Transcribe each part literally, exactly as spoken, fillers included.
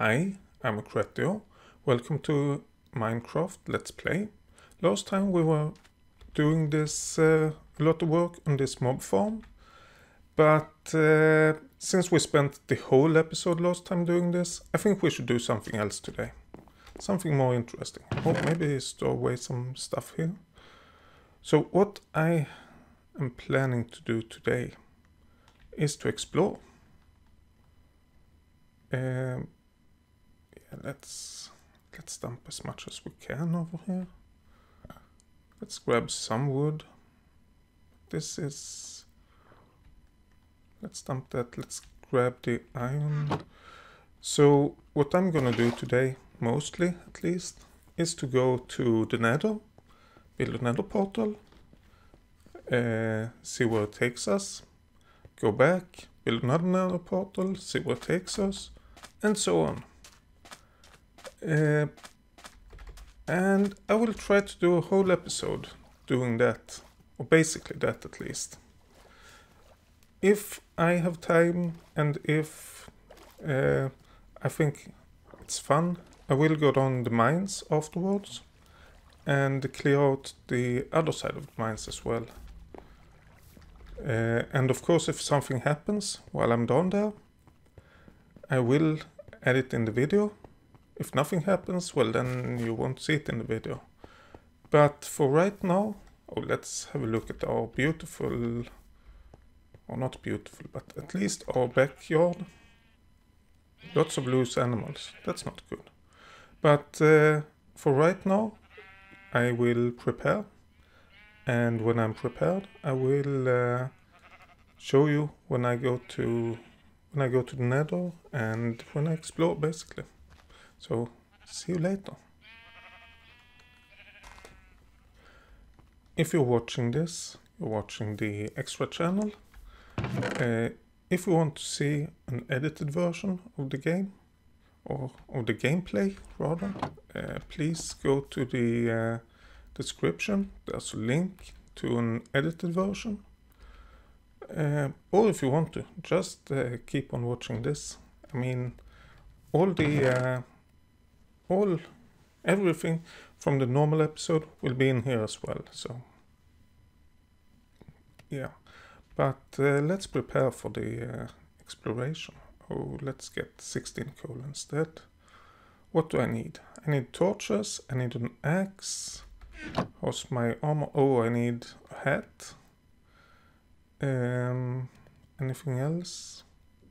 Hi, I'm Accrettio. Welcome to Minecraft Let's Play. Last time we were doing this uh, a lot of work on this mob farm, but uh, since we spent the whole episode last time doing this, I think we should do something else today. Something more interesting. Oh, maybe store away some stuff here. So what I am planning to do today is to explore. Um, yeah, let's let's dump as much as we can over here. Let's grab some wood. This is... Let's dump that. Let's grab the iron. So what I'm gonna do today, mostly at least, is to go to the nether, build a nether portal, uh, see where it takes us, go back, build another nether portal, see where it takes us, and so on. Uh, and I will try to do a whole episode doing that, or basically that at least. If I have time and if uh, I think it's fun, I will go down the mines afterwards and clear out the other side of the mines as well. Uh, and of course, if something happens while I'm down there, I will add it in the video. If nothing happens, well, then you won't see it in the video. But for right now, oh, let's have a look at our beautiful, or not beautiful, but at least our backyard. Lots of loose animals. That's not good. But uh, for right now, I will prepare. And when I'm prepared, I will uh, show you when I go to when I go to the nether and when I explore, basically. So see you later. If you're watching this, you're watching the extra channel. Uh, if you want to see an edited version of the game, or of the gameplay rather, uh, please go to the uh, description. There's a link to an edited version. Uh, or if you want to, just uh, keep on watching this. I mean, all the uh, all everything from the normal episode will be in here as well. So yeah, but uh, let's prepare for the uh, exploration. Oh, let's get sixteen coal instead. What do I need? I need torches. I need an axe. How's my armor? Oh, I need a hat. Um, anything else?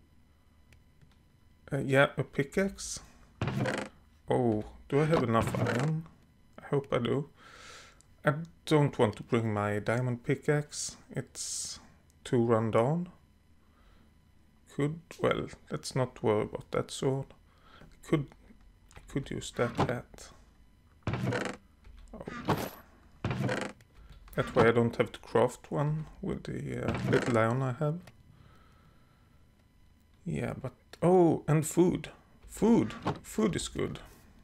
Uh, yeah, a pickaxe. Oh, do I have enough iron? I hope I do. I don't want to bring my diamond pickaxe. It's too run down. Could, well, let's not worry about that sword. Could, could use that hat. Oh. That way I don't have to craft one with the uh, little iron I have. Yeah, but... Oh, and food. Food. Food is good.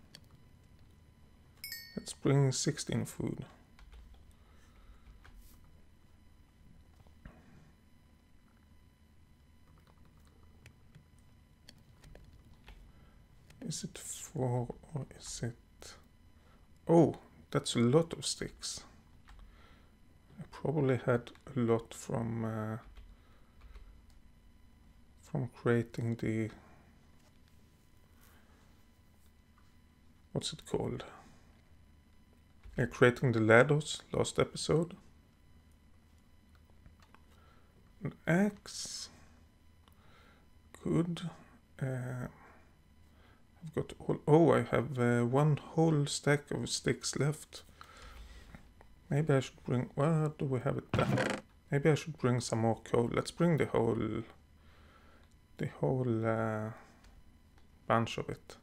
Let's bring sixteen food. Is it four or is it... Oh, that's a lot of sticks. I probably had a lot from uh, from creating the... What's it called? Uh, creating the ladders last episode. An axe. Good. Uh, I've got all... Oh, I have uh, one whole stack of sticks left. Maybe I should bring... Where do we have it then? Maybe I should bring some more coal. Let's bring the whole... The whole uh, bunch of it.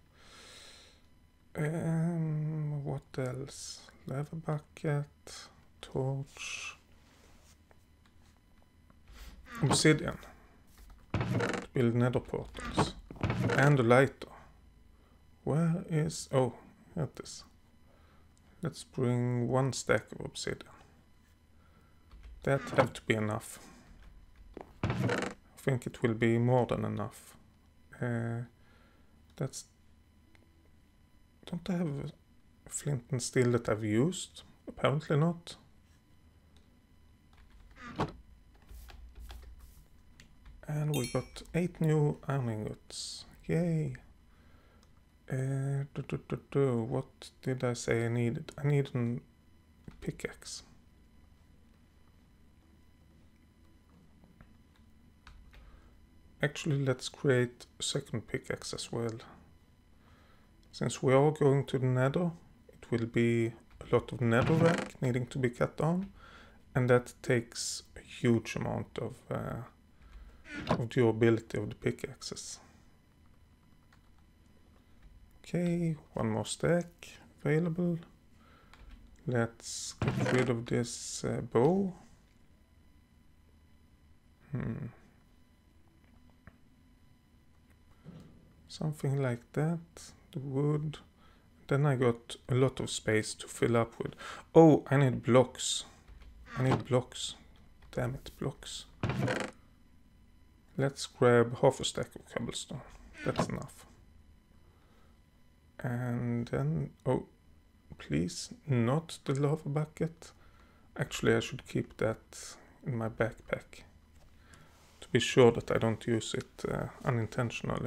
Um, what else? Lava bucket, torch, obsidian to build nether portals, and a lighter. Where is... Oh, here it is. Let's bring one stack of obsidian. That have to be enough. I think it will be more than enough. Uh, that's Don't I have flint and steel that I've used? Apparently not. And we got eight new iron ingots. Yay! Uh, do, do, do, do. What did I say I needed? I need a pickaxe. Actually, let's create a second pickaxe as well. Since we are going to the nether, it will be a lot of netherrack needing to be cut down, and that takes a huge amount of, uh, of durability of the pickaxes. Okay, one more stack available. Let's get rid of this uh, bow. Hmm. Something like that. The wood. Then I got a lot of space to fill up with. Oh, I need blocks. I need blocks. Damn it, blocks. Let's grab half a stack of cobblestone. That's enough. And then, oh, please, not the lava bucket. Actually, I should keep that in my backpack to be sure that I don't use it uh, unintentionally.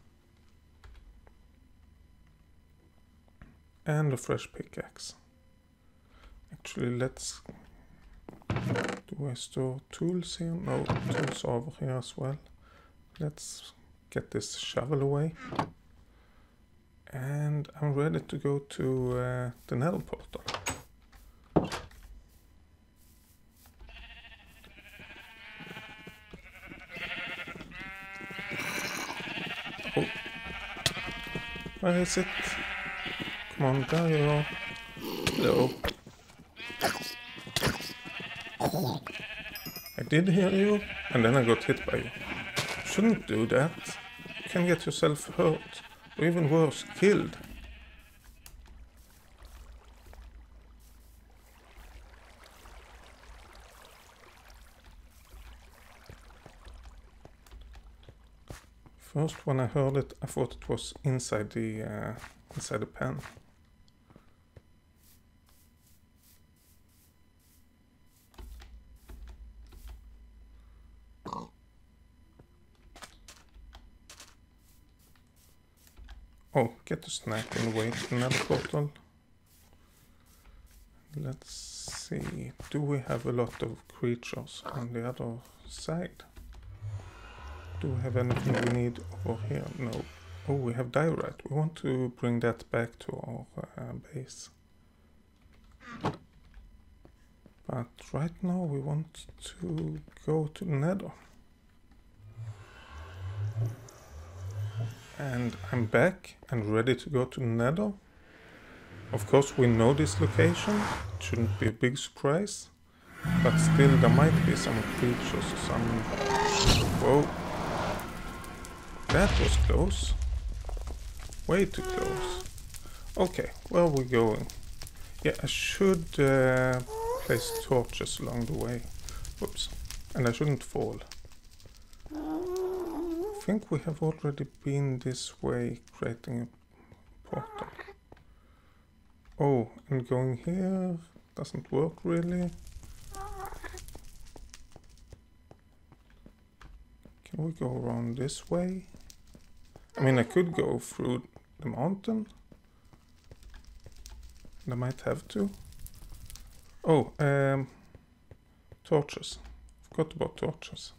And a fresh pickaxe. Actually, let's... Do I store tools here? No, tools are over here as well. Let's get this shovel away. And I'm ready to go to uh, the nether portal. Oh. Where is it? Come on, there you are. Hello. I did hear you, and then I got hit by you. Shouldn't do that. You can get yourself hurt, or even worse, killed. First, when I heard it, I thought it was inside the uh, inside the pen. Oh, get a snack on the way to the nether portal. Let's see, do we have a lot of creatures on the other side? Do we have anything we need over here? No. Oh, we have diorite. We want to bring that back to our uh, base. But right now we want to go to the nether. And I'm back and ready to go to the nether. Of course we know this location. It shouldn't be a big surprise. But still there might be some creatures or some... Whoa. That was close. Way too close. Okay, where are we going? Yeah, I should uh, place torches along the way. Whoops. And I shouldn't fall. I think we have already been this way, creating a portal. Oh, and going here doesn't work really. Can we go around this way? I mean, I could go through the mountain. And I might have to. Oh, um, torches. Forgot about torches.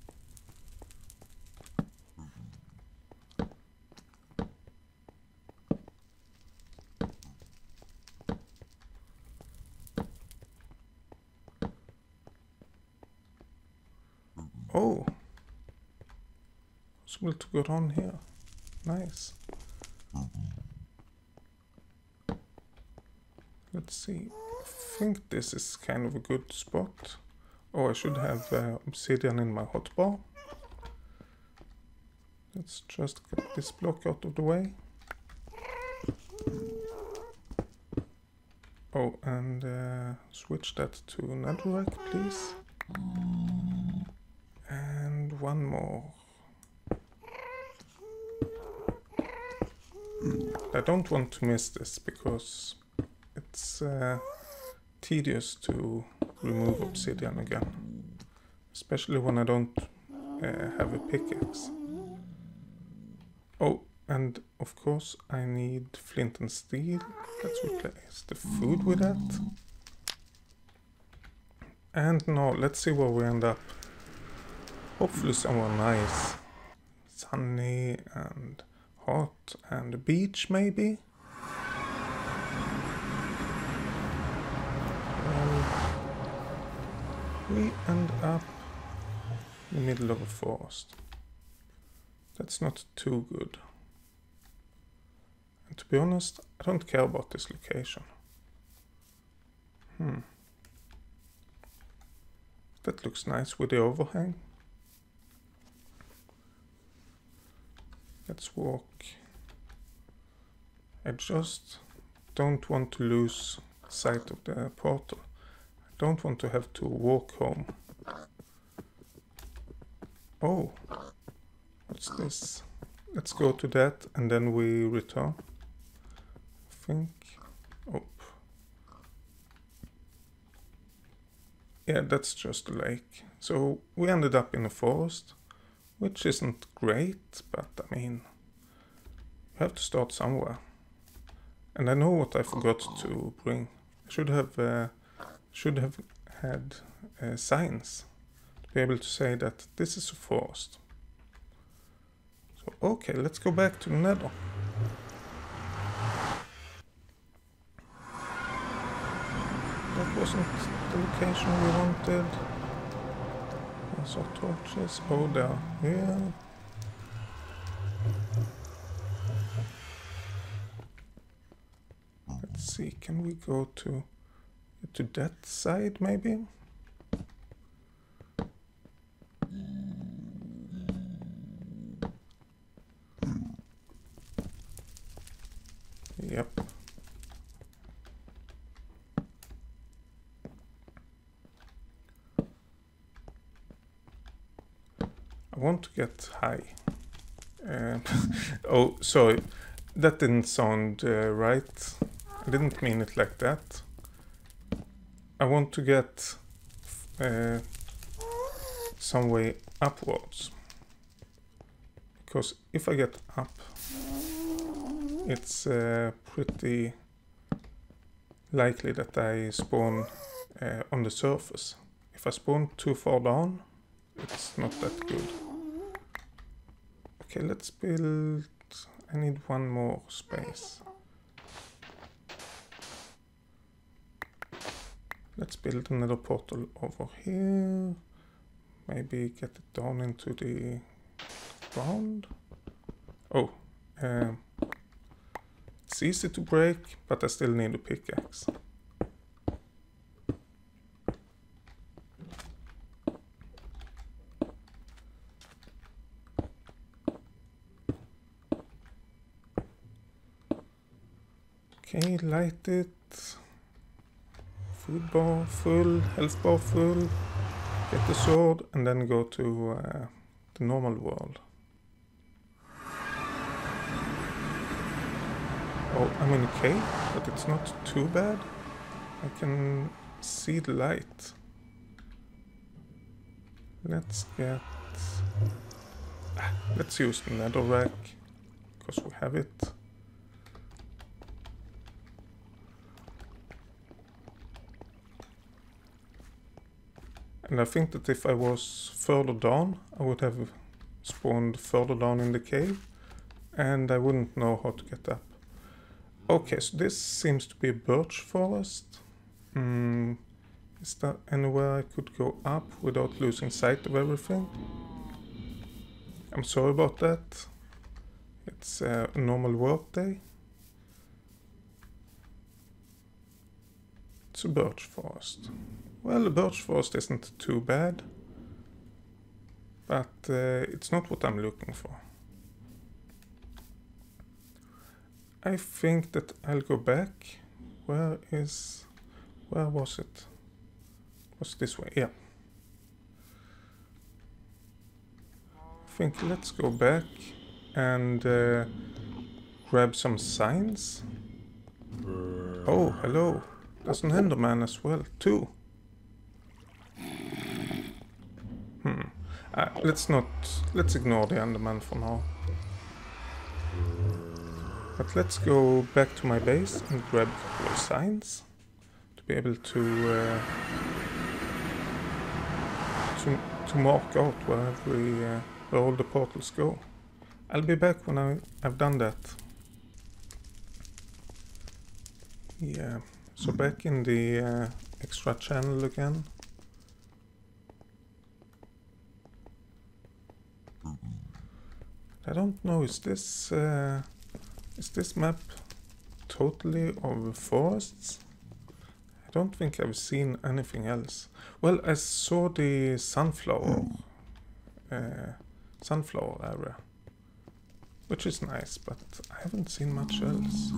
Oh, possible to go down here. Nice. Let's see. I think this is kind of a good spot. Oh, I should have uh, obsidian in my hotbar. Let's just get this block out of the way. Oh, and uh, switch that to netherrack, please. And one more. I don't want to miss this because it's uh, tedious to remove obsidian again. Especially when I don't uh, have a pickaxe. Oh, and of course I need flint and steel. Let's replace the food with that. And now let's see where we end up. Hopefully somewhere nice. Sunny and hot and a beach maybe. Well, we end up in the middle of a forest. That's not too good. And to be honest, I don't care about this location. Hmm. That looks nice with the overhang. Let's walk. I just don't want to lose sight of the portal. I don't want to have to walk home. Oh, what's this? Let's go to that and then we return. I think. Oh. Yeah, that's just a lake. So we ended up in a forest, which isn't great, but I mean, you have to start somewhere. And I know what I forgot to bring. I should have uh, should have had uh, signs to be able to say that this is a forest. So okay, let's go back to the nether. That wasn't the location we wanted. There's our torches. Oh, they're here. Let's see, can we go to to that side maybe? Yep. I want to get high. Uh, oh, sorry. That didn't sound uh, right. I didn't mean it like that. I want to get uh, some way upwards. Because if I get up, it's uh, pretty likely that I spawn uh, on the surface. If I spawn too far down, it's not that good. Okay, let's build... I need one more space. Let's build another portal over here. Maybe get it down into the ground. Oh, um, it's easy to break, but I still need a pickaxe. Okay, light it. Food bar full, health bar full. Get the sword and then go to uh, the normal world. Oh, I'm in a cave, but it's not too bad. I can see the light. Let's get... Ah, let's use the nether rack, because we have it. And I think that if I was further down, I would have spawned further down in the cave, and I wouldn't know how to get up. Okay, so this seems to be a birch forest. Mm, is there anywhere I could go up without losing sight of everything? I'm sorry about that. It's a normal work day. It's a birch forest. Well, the birch forest isn't too bad, but uh, it's not what I'm looking for. I think that I'll go back. Where is... where was it? It was this way, yeah. I think let's go back and uh, grab some signs. Oh, hello. There's an Enderman as well, too. Hmm. Uh, let's not... Let's ignore the Enderman for now. But let's go back to my base and grab a couple of signs. To be able to... Uh, to, to mark out where, every, uh, where all the portals go. I'll be back when I, I've done that. Yeah, so back in the uh, extra channel again. I don't know, is this uh, is this map totally of forests? I don't think I've seen anything else. Well, I saw the sunflower uh, sunflower area, which is nice, but I haven't seen much else.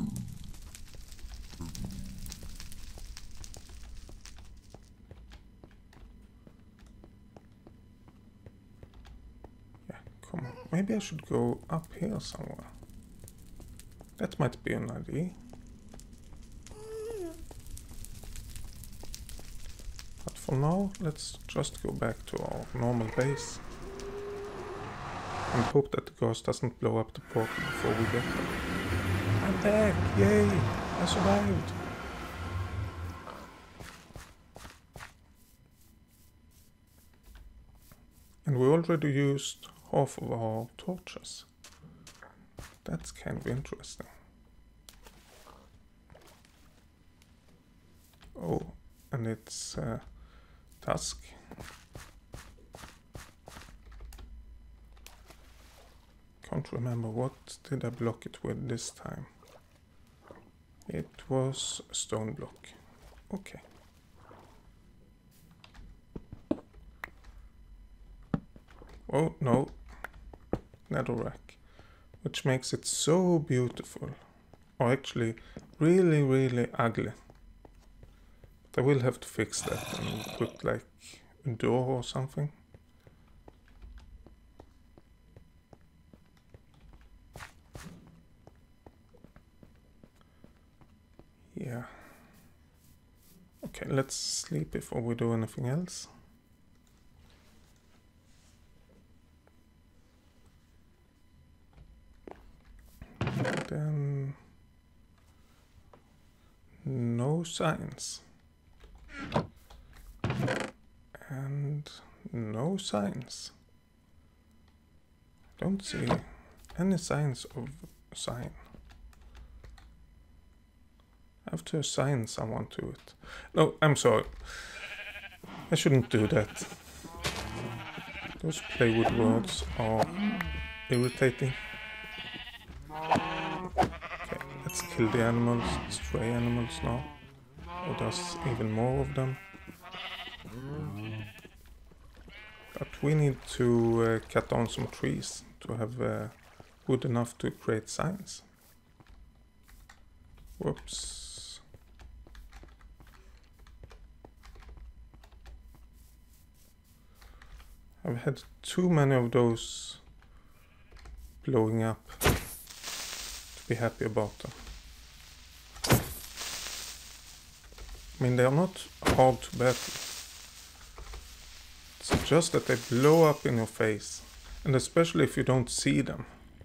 Come on, maybe I should go up here somewhere. That might be an idea. But for now, let's just go back to our normal base. And hope that the ghost doesn't blow up the portal before we get there. I'm back! Yay! I survived! And we already used half of our torches. That's kind of interesting. Oh, and it's uh, dusk. Can't remember, what did I block it with this time? It was a stone block. Okay. Oh, no. Netherrack, which makes it so beautiful, or actually really really ugly. But I will have to fix that and put like a door or something. Yeah. Okay, let's sleep before we do anything else. Then no signs and no signs. Don't see any signs of a sign. I have to assign someone to it. No, I'm sorry. I shouldn't do that. Those playwood words are irritating. Okay, let's kill the animals, stray animals now. Oh, there's even more of them. But we need to uh, cut down some trees to have uh, wood enough to create signs. Whoops. I've had too many of those blowing up to be happy about them. I mean, they are not hard to battle. It's just that they blow up in your face, and especially if you don't see them.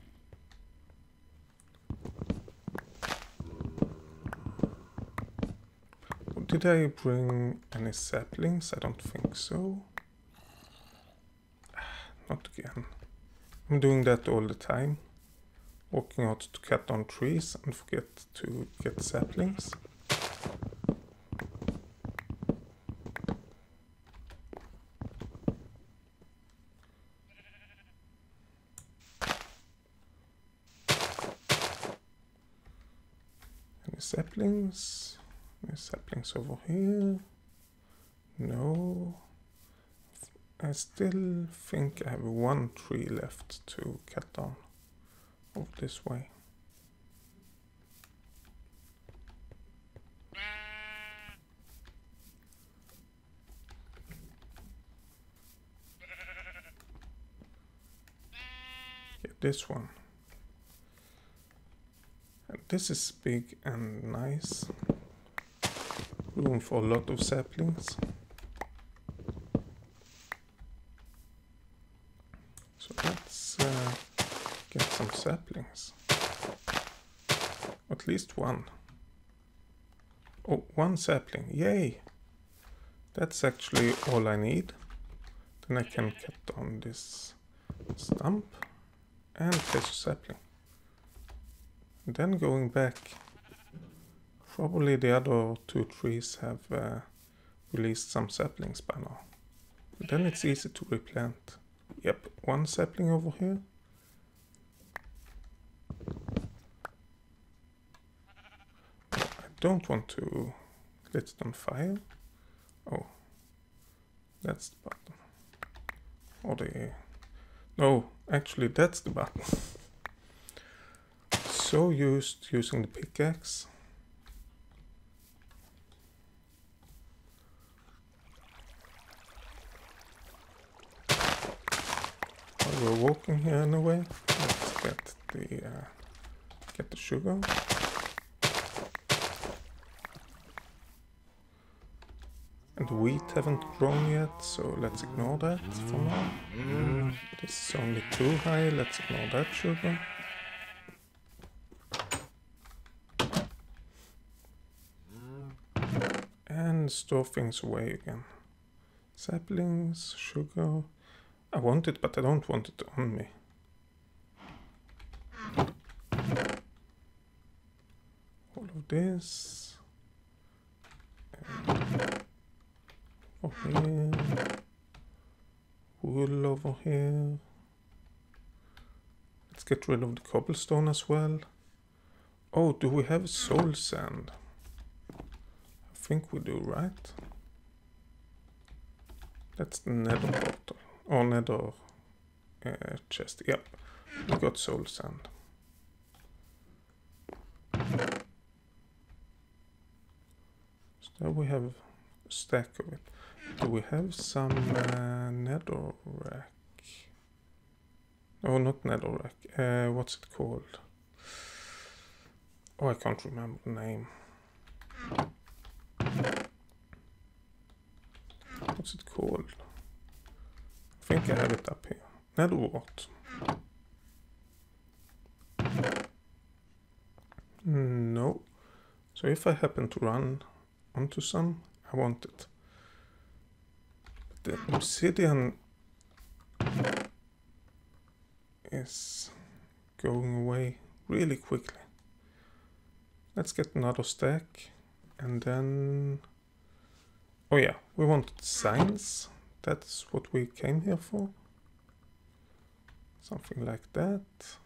Did I bring any saplings? I don't think so. Not again. I'm doing that all the time. Walking out to cut down trees and forget to get saplings. Any saplings? Any saplings over here? No. I still think I have one tree left to cut down over this way. Get this one. this is big and nice. Room for a lot of saplings. So let's uh, get some saplings. At least one. Oh, one sapling. Yay! That's actually all I need. Then I can cut down this stump and place a sapling. And then going back, probably the other two trees have uh, released some saplings by now. But then it's easy to replant. Yep, one sapling over here. I don't want to lit it on fire. Oh, that's the button. Or the... No, actually that's the button. So used using the pickaxe. While we're walking here anyway, let's get the uh, get the sugar. And the wheat haven't grown yet, so let's ignore that for now. Mm. This is only too high, let's ignore that sugar. And store things away again. Saplings, sugar. I want it, but I don't want it on me. All of this. And over here. Wool over here. Let's get rid of the cobblestone as well. Oh, do we have soul sand? I think we do, right? That's the nether portal. Or nether uh, chest. Yep, we got soul sand. So there we have a stack of it. Do we have some uh, nether rack? No, not nether rack. Uh, what's it called? Oh, I can't remember the name. What's it called? I think I have it up here. Nether wart. No. So if I happen to run onto some, I want it. But the obsidian is going away really quickly. Let's get another stack and then... Oh yeah, we wanted signs. That's what we came here for. Something like that.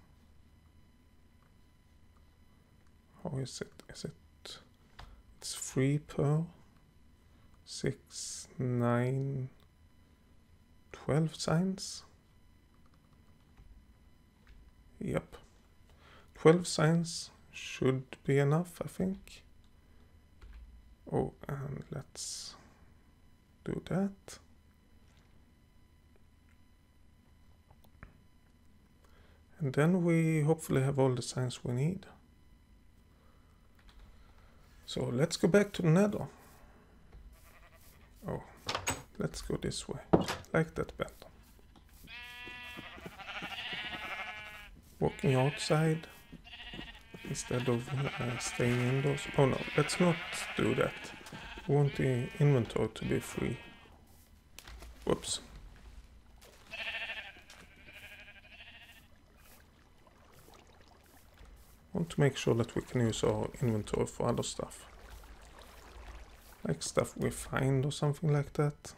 How is it? Is it? It's three per six, nine, twelve signs. Yep, twelve signs should be enough, I think. Oh, and let's do that. And then we hopefully have all the signs we need. So let's go back to the nether. Oh, let's go this way. Like that better. Walking outside instead of uh, staying indoors. Oh no, let's not do that. We want the inventory to be free. Whoops. Want to make sure that we can use our inventory for other stuff. Like stuff we find or something like that.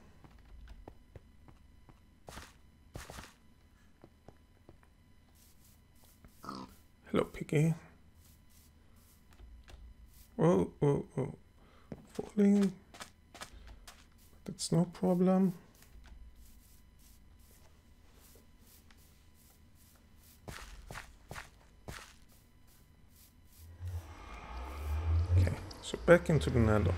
Hello, piggy. Whoa, whoa, whoa. Falling. That's no problem. Okay, so back into the nether.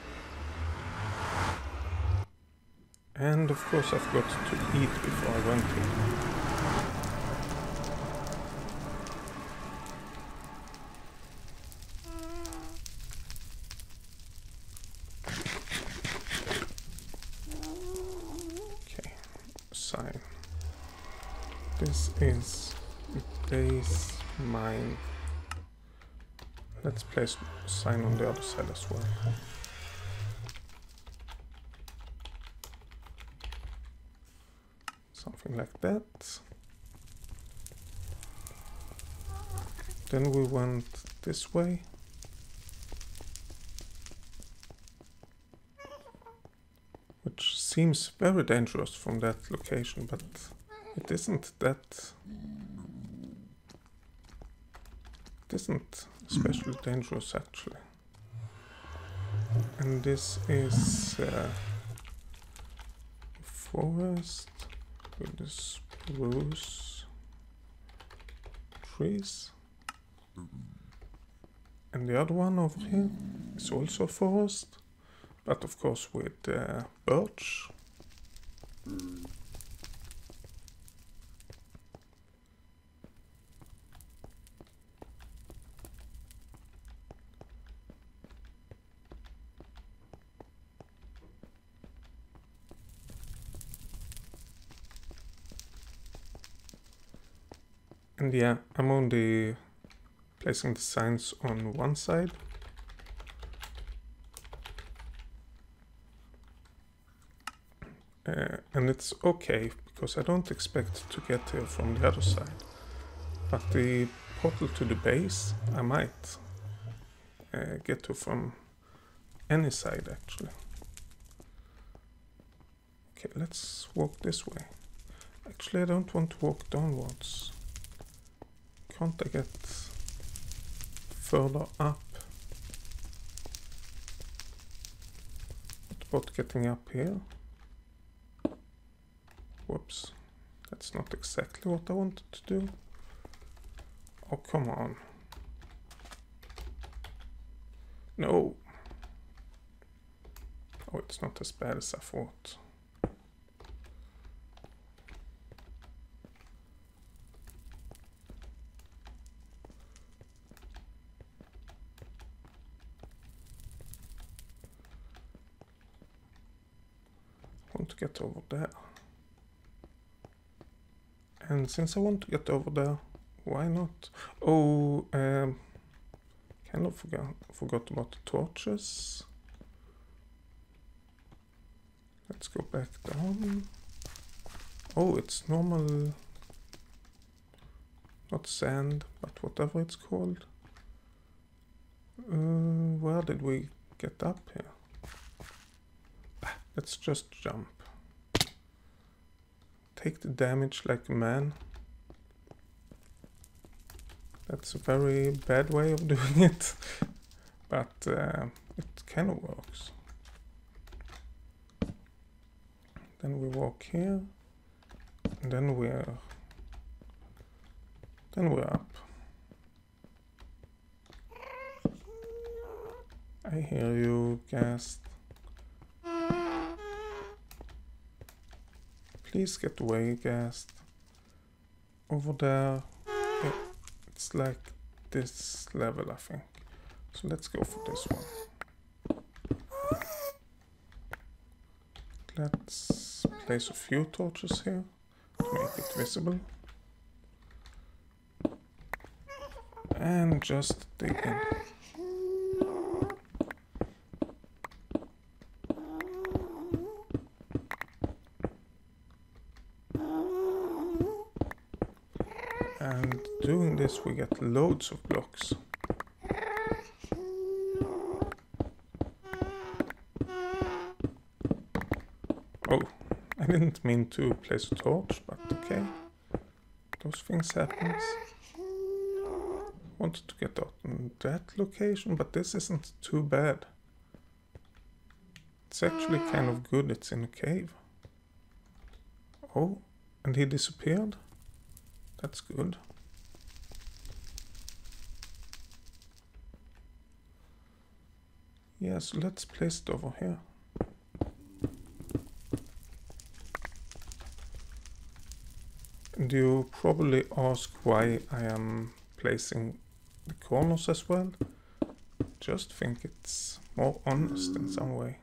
And of course I've got to eat before I went here. This is base mine. Let's place a sign on the other side as well. Something like that. Then we went this way. Which seems very dangerous from that location, but it isn't that... It isn't especially dangerous actually. And this is uh, forest with the spruce trees. And the other one over here is also a forest, but of course with uh, birch. And yeah, I'm only placing the signs on one side. Uh, and it's okay, because I don't expect to get here from the other side. But the portal to the base, I might uh, get to from any side actually. Okay, let's walk this way. Actually, I don't want to walk downwards. Can't I get further up? What about getting up here? Whoops, that's not exactly what I wanted to do. Oh, come on. No. Oh, it's not as bad as I thought. I want to get over there. And since I want to get over there, why not? Oh, um, kind of forgot, forgot about the torches. Let's go back down. Oh, it's normal, not sand, but whatever it's called. Uh, where did we get up here? Ah, let's just jump. Take the damage like a man. That's a very bad way of doing it, but uh, it kind of works. Then we walk here, and then we're then we're up. I hear you, Ghast. Please get away, Ghast. Over there, it, it's like this level, I think. So let's go for this one. Let's place a few torches here to make it visible. And just dig in. And doing this we get loads of blocks. Oh, I didn't mean to place a torch, but okay. Those things happen. Wanted to get out in that location, but this isn't too bad. It's actually kind of good it's in a cave. Oh, and he disappeared? That's good. Yeah, so let's place it over here. And you probably ask why I am placing the corners as well. Just think it's more honest in some way.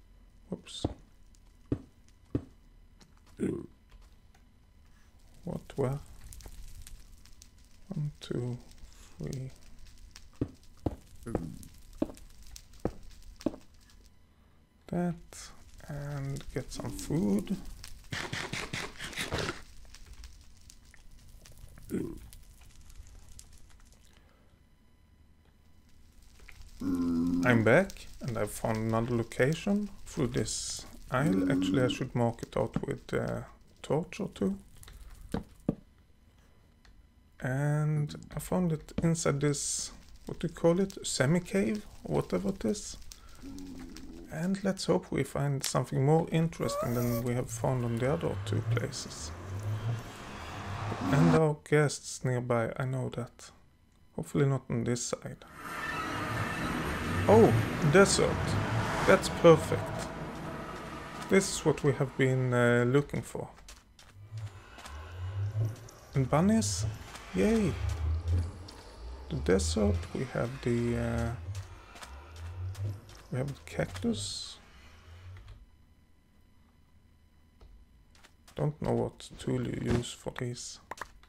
Whoops. What where? One, two, three. That, and get some food. I'm back, and I've found another location through this aisle. Actually, I should mark it out with a torch or two. And I found it inside this, what do you call it, semi-cave, or whatever it is. And let's hope we find something more interesting than we have found on the other two places. And our guests nearby, I know that. Hopefully not on this side. Oh, desert. That's perfect. This is what we have been uh, looking for. And bunnies? Yay! The desert, we have the... Uh, we have the cactus. Don't know what tool you use for these.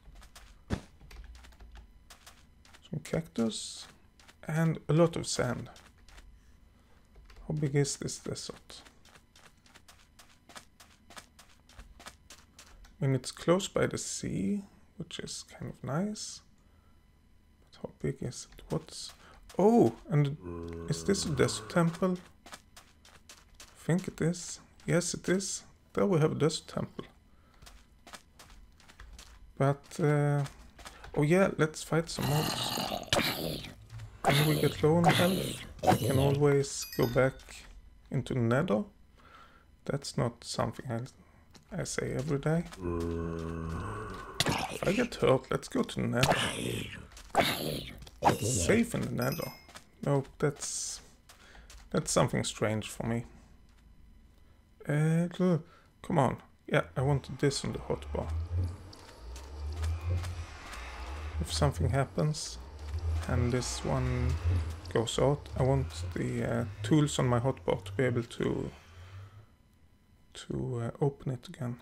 Some cactus and a lot of sand. How big is this desert? I mean, it's close by the sea, which is kind of nice. But how big is it? What's... Oh, and is this a desert temple? I think it is. Yes, it is. There we have a desert temple. But, uh, oh yeah, let's fight some mobs. When we get low on health, we can always go back into the nether. That's not something I, I say every day. If I get hurt, let's go to the nether. It's safe in the nether. No, that's that's something strange for me. Uh, come on. Yeah, I wanted this on the hotbar. If something happens and this one goes out, I want the uh, tools on my hotbar to be able to to uh, open it again.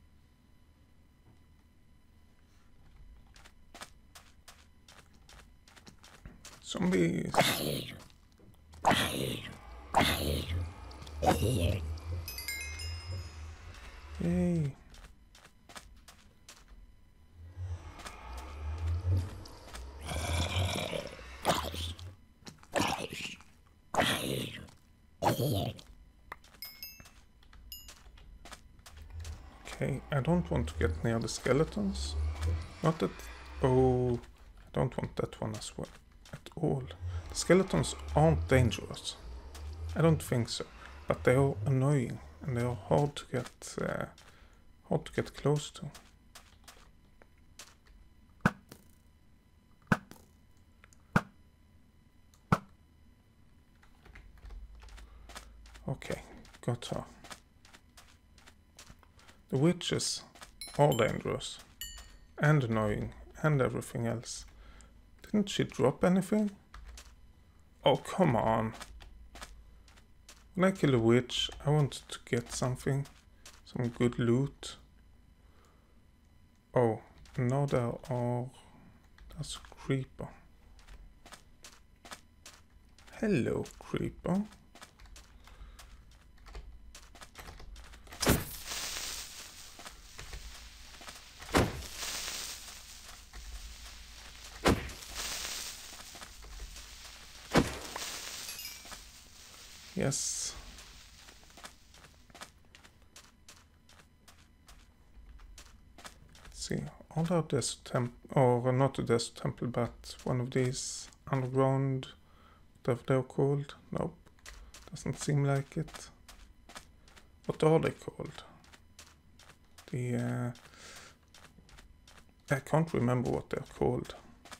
Zombies. Yay. Okay, I don't want to get near the skeletons. Not that... Oh, I don't want that one as well. At all. The skeletons aren't dangerous. I don't think so. But they are annoying. And they are hard to get... Uh, hard to get close to. Okay, got her. The witches are dangerous. And annoying. And everything else. Didn't she drop anything? Oh, come on. When I kill a witch, I want to get something. Some good loot. Oh, now there are... There's a creeper. Hello, creeper. Yes. Let's see. All of this temple, or not a desert temple, but one of these underground, whatever they're called. Nope. Doesn't seem like it. What are they called? The, uh, I can't remember what they're called.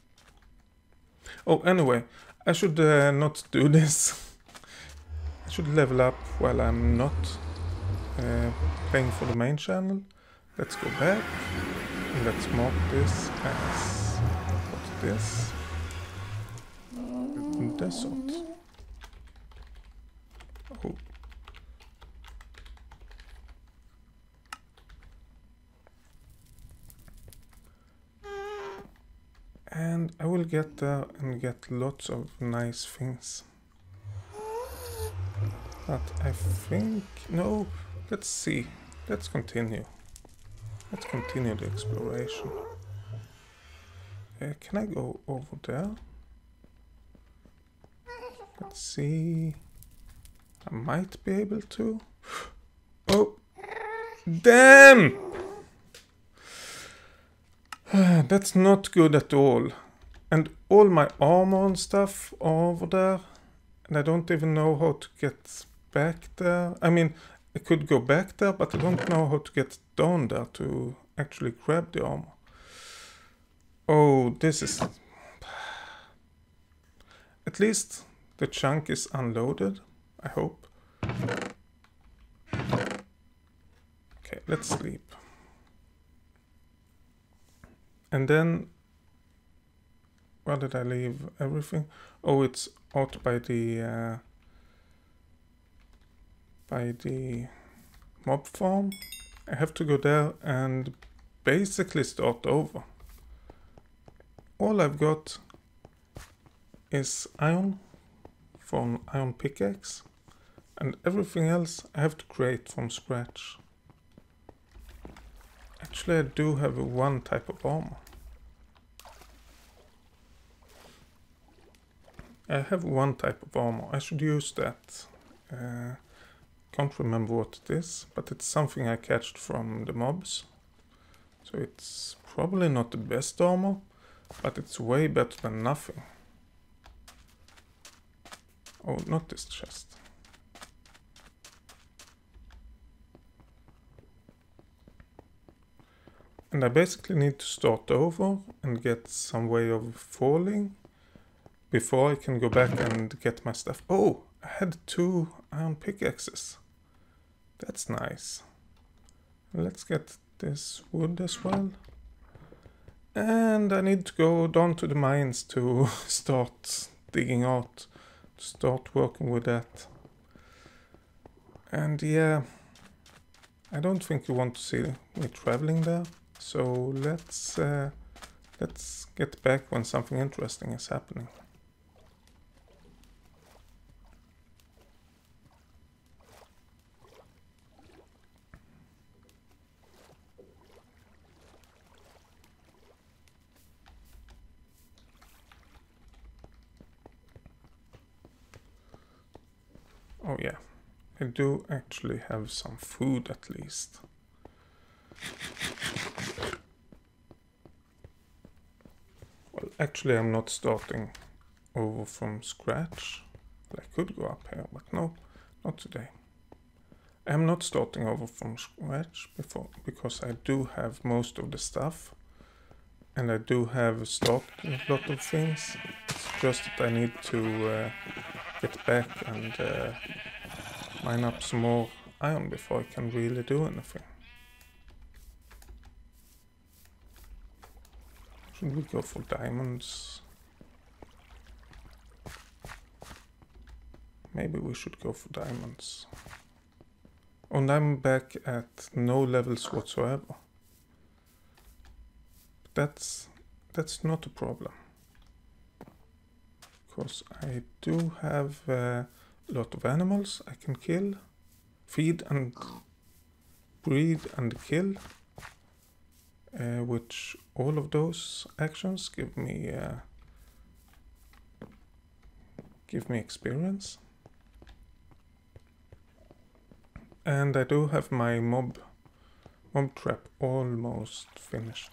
Oh, anyway, I should uh, not do this. I should level up while I'm not uh, playing for the main channel. Let's go back and let's mark this as what's this? Desert. Oh. get there and get lots of nice things. But I think... no, let's see. Let's continue. Let's continue the exploration. Uh, can I go over there? Let's see. I might be able to. Oh! Damn! That's not good at all. And all my armor and stuff are over there. And I don't even know how to get back there. I mean, I could go back there, but I don't know how to get down there to actually grab the armor. Oh, this is... At least the chunk is unloaded, I hope. Okay, let's sleep. And then... where did I leave everything? Oh, it's out by the... Uh, by the mob farm. I have to go there and basically start over. All I've got is iron from iron pickaxe, and everything else I have to create from scratch. Actually, I do have one type of armor. I have one type of armor. I should use that. Uh, can't remember what it is, but it's something I catched from the mobs. So it's probably not the best armor, but it's way better than nothing. Oh, not this chest. And I basically need to start over and get some way of falling before I can go back and get my stuff. Oh, I had two iron pickaxes. That's nice. Let's get this wood as well. And I need to go down to the mines to start digging out, to start working with that. And yeah, I don't think you want to see me traveling there. So let's uh, let's get back when something interesting is happening. Oh yeah, I do actually have some food at least. Well, actually I'm not starting over from scratch. Well, I could go up here, but no, not today. I'm not starting over from scratch before, because I do have most of the stuff. And I do have stocked a lot of things. It's just that I need to uh, get back and uh, mine up some more iron before I can really do anything. Should we go for diamonds? Maybe we should go for diamonds. And I'm back at no levels whatsoever. That's that's not a problem. Because I do have uh, a lot of animals I can kill, feed and breed and kill. Uh, which all of those actions give me uh, give me experience. And I do have my mob mob trap almost finished.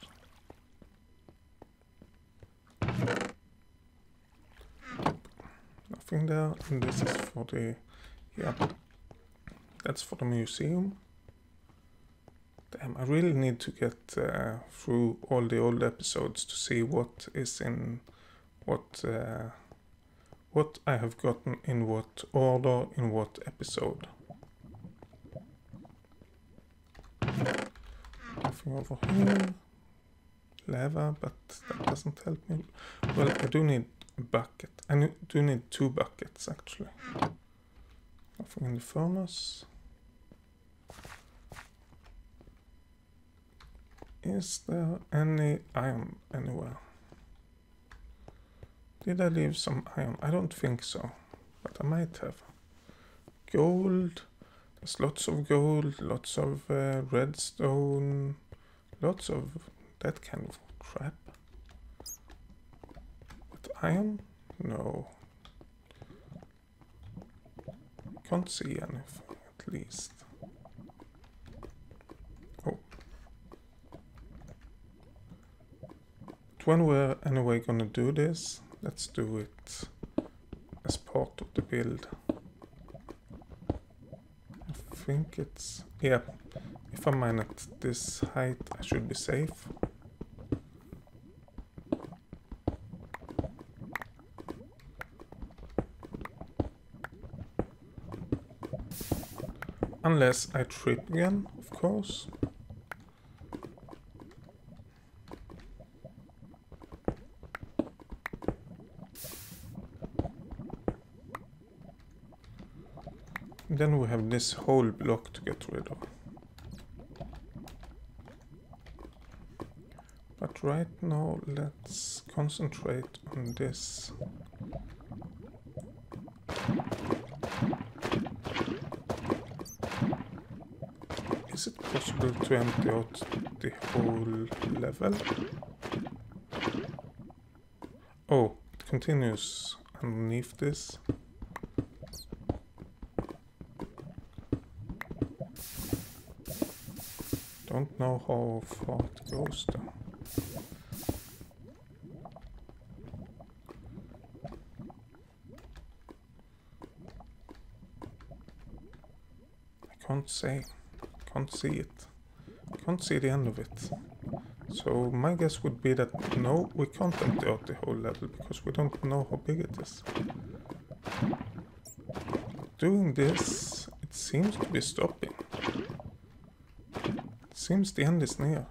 Nothing there, and this is for the, yeah, that's for the museum. Damn, I really need to get uh, through all the old episodes to see what is in what uh, what I have gotten in what order in what episode. Nothing over here. Lava, but that doesn't help me. Well, I do need a bucket. I do need two buckets actually. Nothing in the furnace. Is there any iron anywhere? Did I leave some iron? I don't think so, but I might have. Gold. There's lots of gold, lots of uh, redstone, lots of that kind of crap. But iron? No. Can't see anything, at least. Oh. But when we're anyway gonna do this, let's do it as part of the build. I think it's... yeah, if I mine at this height, I should be safe. Unless I trip again, of course. Then we have this whole block to get rid of. But right now, let's concentrate on this. Is it possible to empty out the whole level? Oh, it continues underneath this. Don't know how far it goes though. I can't say. Can't see it. Can't see the end of it. So my guess would be that no, we can't empty out the whole level because we don't know how big it is. Doing this, it seems to be stopping. It seems the end is near.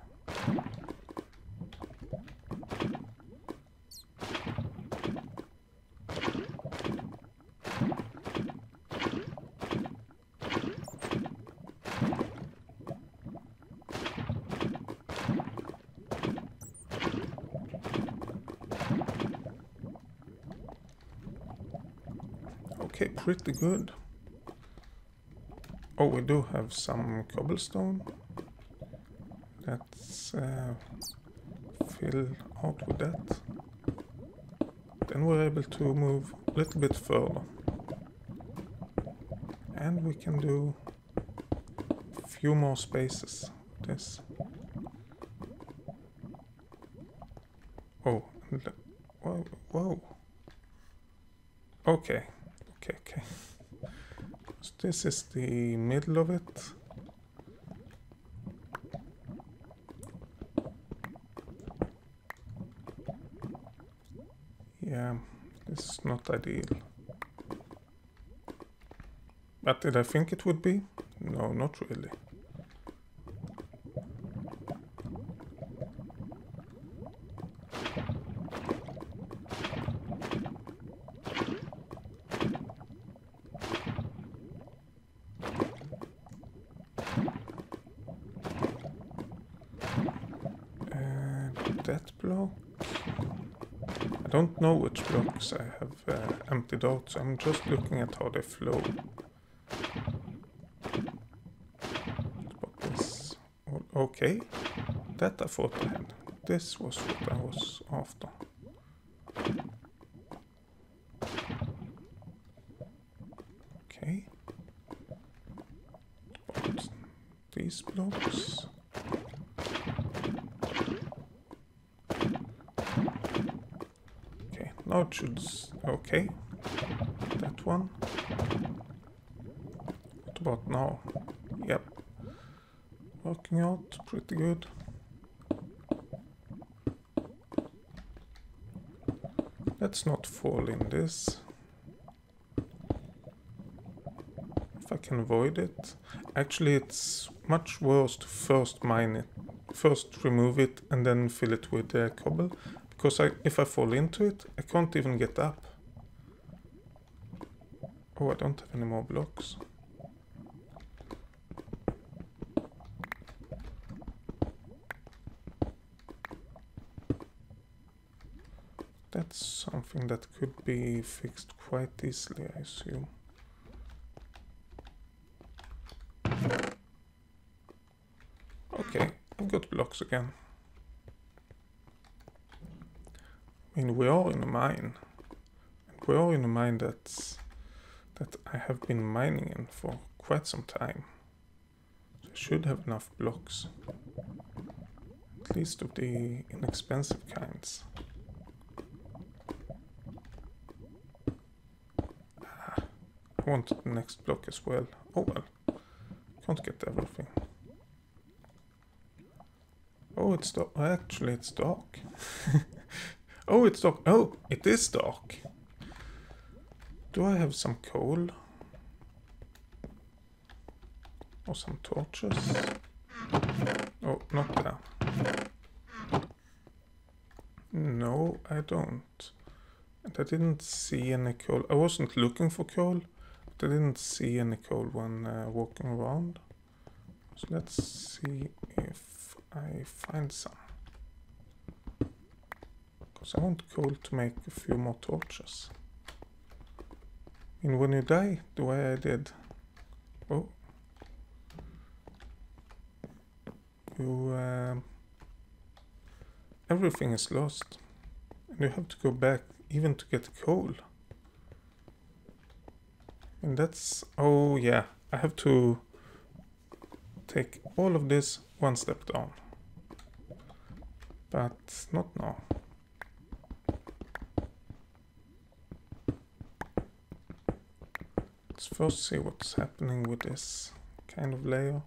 Okay, pretty good. Oh, we do have some cobblestone. Let's uh, fill out with that. Then we're able to move a little bit further. And we can do a few more spaces with this. Oh, whoa, whoa. Okay. Okay, okay. So this is the middle of it. Yeah, this is not ideal. But did I think it would be? No, not really. That block. I don't know which blocks I have uh, emptied out, so I'm just looking at how they flow. But this, okay, that I thought I had. This was what I was after. Okay. But these blocks. Now it should, okay, that one. What about now? Yep, working out pretty good. Let's not fall in this. If I can avoid it. Actually, it's much worse to first mine it, first remove it and then fill it with uh, cobble. Because I, if I fall into it, I can't even get up. Oh, I don't have any more blocks. That's something something that could be fixed quite easily, I assume. Okay, I've got blocks again. I mean, we are in a mine. And we are in a mine that's, that I have been mining in for quite some time. So I should have enough blocks. At least of the inexpensive kinds. Ah, I wanted the next block as well. Oh well, can't get everything. Oh, it's dark. Actually, it's dark. Oh, it's dark. Oh, it is dark. Do I have some coal? Or some torches? Oh, not there. No, I don't. And I didn't see any coal. I wasn't looking for coal, but I didn't see any coal when uh, walking around. So let's see if I find some. Because I want coal to make a few more torches. I mean, when you die the way I did, oh, you, uh, everything is lost. And you have to go back even to get coal. And that's, oh yeah, I have to take all of this one step down. But not now. Let's first see what's happening with this kind of layer.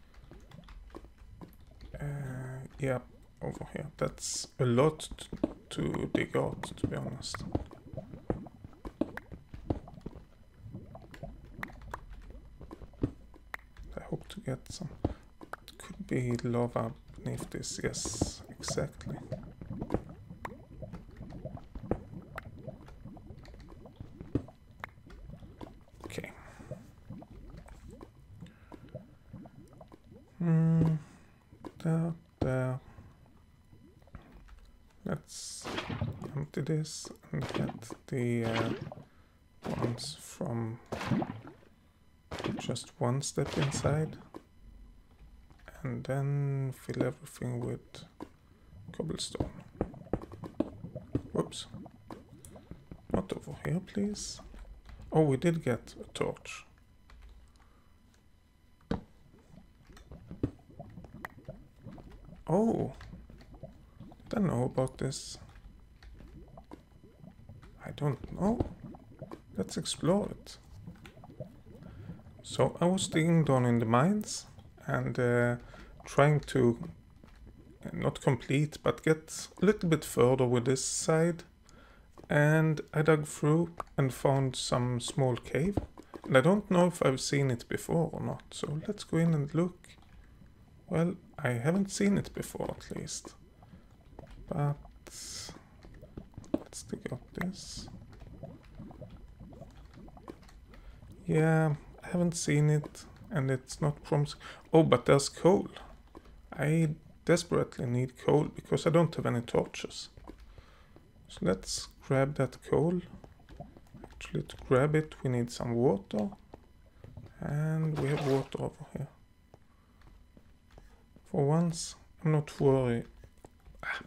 Uh, yeah, over here. That's a lot to dig out, to be honest. I hope to get some. It could be lava beneath this, yes, exactly. Okay. Hmm. There, there. Let's empty this and get the uh, ones from just one step inside. And then fill everything with cobblestone. Whoops. Not over here, please. Oh, we did get a torch. Oh, I don't know about this. I don't know. Let's explore it. So I was digging down in the mines and uh, trying to uh, not complete, but get a little bit further with this side. And I dug through and found some small cave. And I don't know if I've seen it before or not. So let's go in and look. Well, I haven't seen it before, at least. But let's dig out this. Yeah, I haven't seen it, and it's not promising. Oh, but there's coal. I desperately need coal because I don't have any torches. So let's grab that coal. Actually, to grab it, we need some water. And we have water over here. For once, I'm not worried. Ah.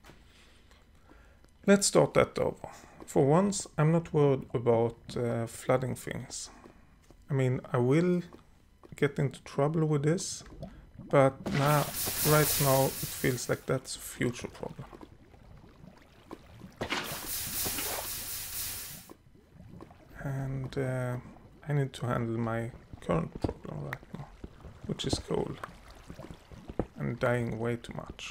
Let's start that over. For once, I'm not worried about uh, flooding things. I mean, I will get into trouble with this, but now, right now, it feels like that's a future problem. And uh, I need to handle my current problem right now, which is coal. I'm dying way too much.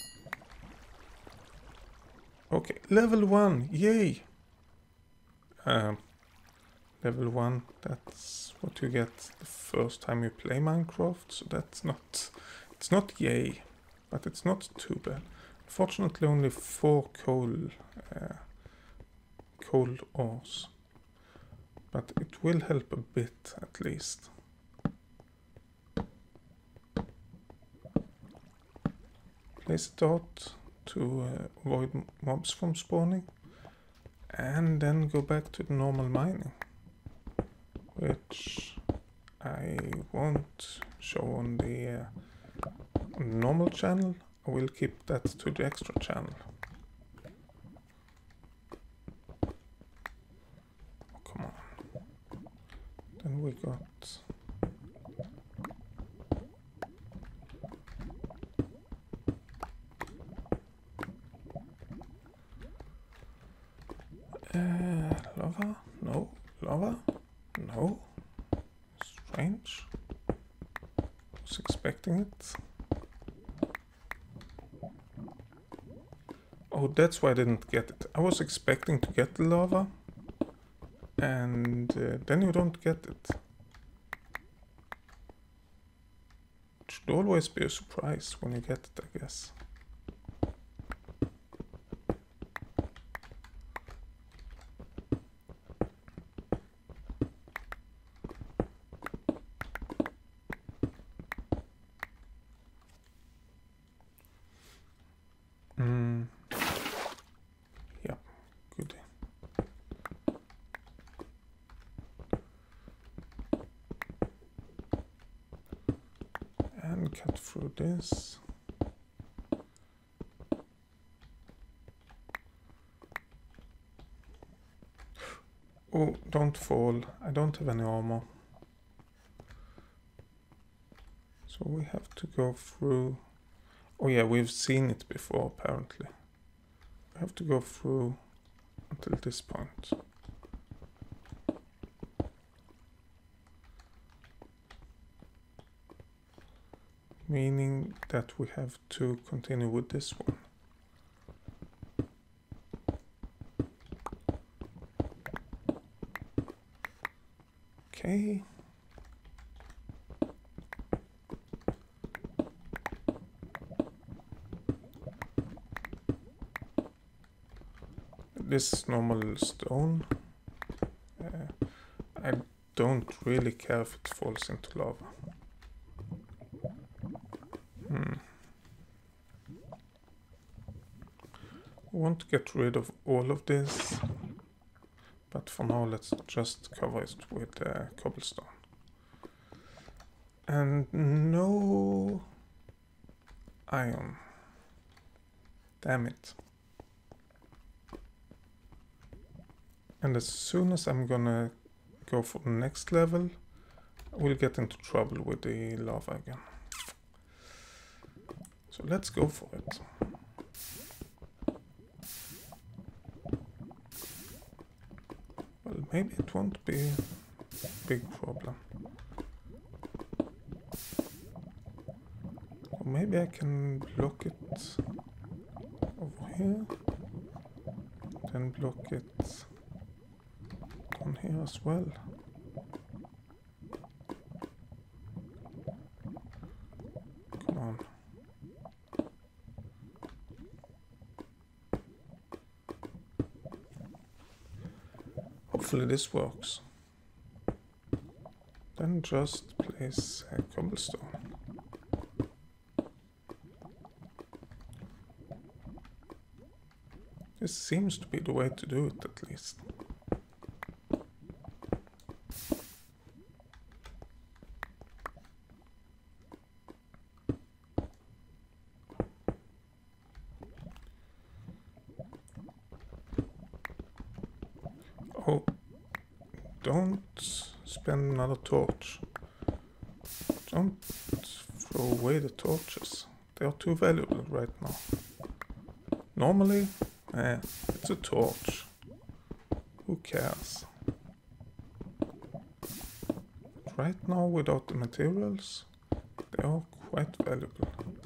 Okay, level one, yay! Um, level one, that's what you get the first time you play Minecraft, so that's not, it's not yay, but it's not too bad. Fortunately, only four coal, uh, coal ores, but it will help a bit at least. Place it out to uh, avoid mobs from spawning. and then go back to the normal mining, which I won't show on the uh, normal channel. I will keep that to the extra channel. Oh, come on. Then we got uh, lava? No. Lava? No. Strange. Was expecting it. Oh, that's why I didn't get it. I was expecting to get the lava, and uh, then you don't get it. It should always be a surprise when you get it, I guess. Mm. Yeah, good. And cut through this. Oh, don't fall. I don't have any armor. So we have to go through. Oh yeah, we've seen it before apparently. We have to go through until this point. Meaning that we have to continue with this one. Okay. This is normal stone. Uh, I don't really care if it falls into lava. Hmm. I want to get rid of all of this, but for now let's just cover it with uh, cobblestone. And no iron. Damn it. And as soon as I'm gonna go for the next level, we'll get into trouble with the lava again. So let's go for it. Well, maybe it won't be a big problem. Or maybe I can block it over here, then block it on here as well. Come on. Hopefully this works. Then just place a cobblestone. This seems to be the way to do it, at least. Oh, don't spend another torch. Don't throw away the torches. They are too valuable right now. Normally, eh, it's a torch. Who cares? But right now, without the materials, they are quite valuable.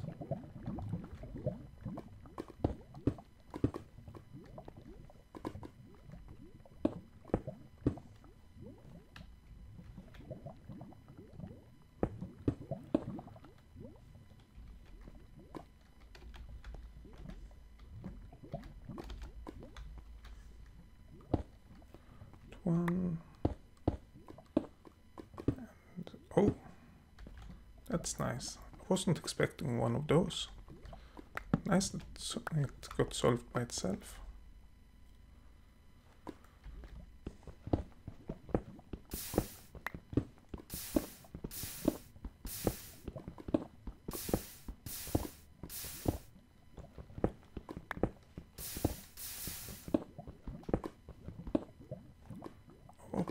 One. And oh, that's nice. I wasn't expecting one of those. Nice that it got solved by itself.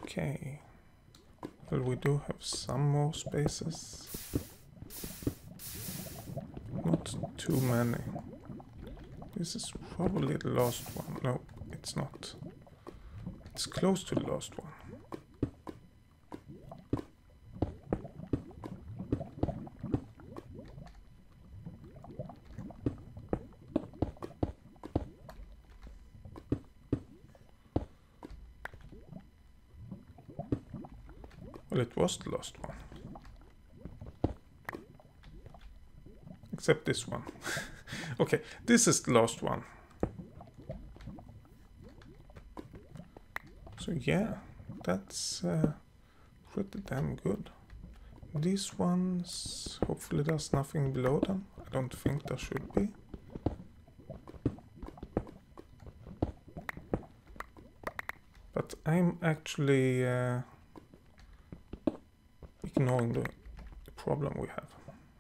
Okay. Well, we do have some more spaces. Not too many. This is probably the last one. No, it's not. It's close to the last one. Well, it was the last one. Except this one. Okay, this is the last one. So yeah, that's uh, pretty damn good. These ones, hopefully there's nothing below them. I don't think there should be. But I'm actually uh, ignoring the, the problem we have.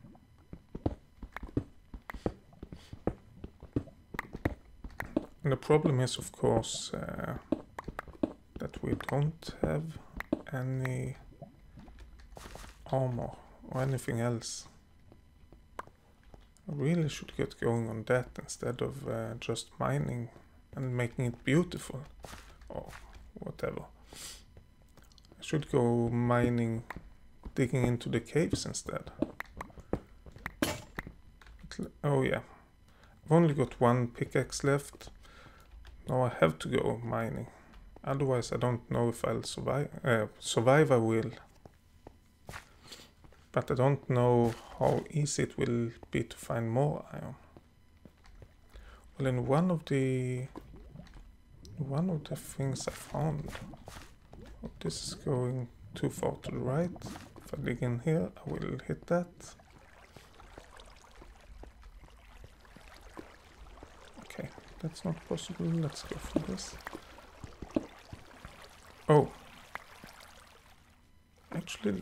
And the problem is, of course, uh, that we don't have any armor or anything else. I really should get going on that instead of uh, just mining and making it beautiful or whatever. I should go mining, digging into the caves instead. But, oh yeah, I've only got one pickaxe left. Now I have to go mining. Otherwise I don't know if I'll survive. Uh, survive I will. But I don't know how easy it will be to find more iron. Well, in one of the one of the things I found, oh, this is going too far to the right. If I dig in here, I will hit that. Okay, that's not possible. Let's go for this. Oh, actually,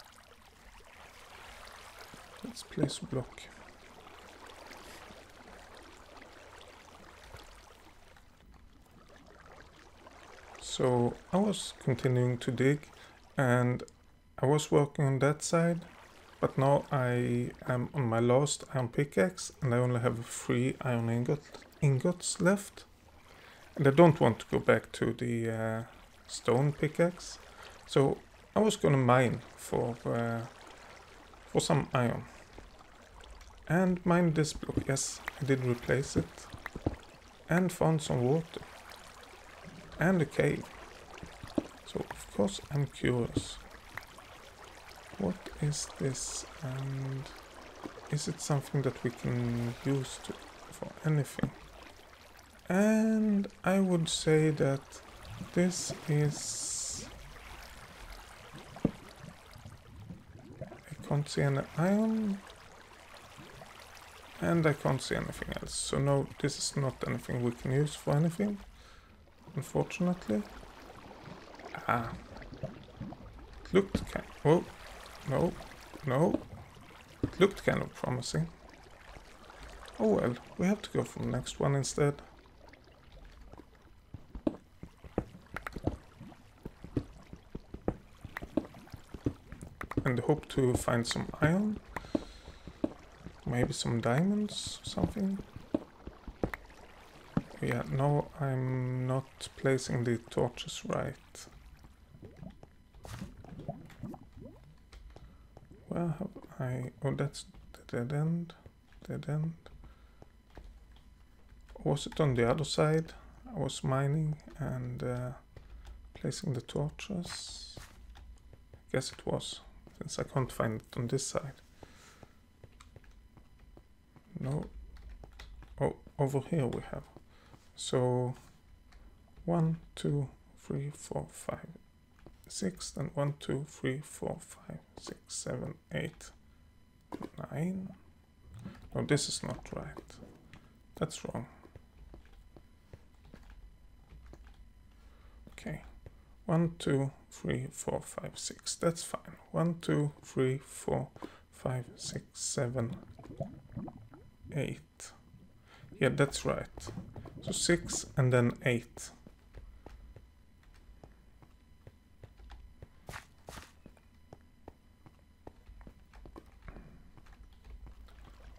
let's place a block. So I was continuing to dig and I was working on that side, but now I am on my last iron pickaxe and I only have three iron ingot, ingots left. And I don't want to go back to the uh, stone pickaxe. So I was gonna mine for, uh, for some iron. And mine this block. Yes, I did replace it. And found some water. And a cave. So of course I'm curious. What is this, and is it something that we can use to, for anything? And I would say that this is... I can't see any iron. And I can't see anything else. So no, this is not anything we can use for anything. Unfortunately. Ah. It looked kind of... Oh. No. No. It looked kind of promising. Oh well, we have to go for the next one instead. And hope to find some iron. Maybe some diamonds or something. Yeah, no, I'm not placing the torches right. Where have I... Oh, that's the dead end. Dead end. Was it on the other side? I was mining and uh, placing the torches. I guess it was, since I can't find it on this side. No. Oh, over here we have. So, one, two, three, four, five, six, then one, two, three, four, five, six, seven, eight, nine. No, this is not right. That's wrong. Okay. One, two, three, four, five, six. That's fine. One, two, three, four, five, six, seven, eight. Yeah, that's right. So six and then eight.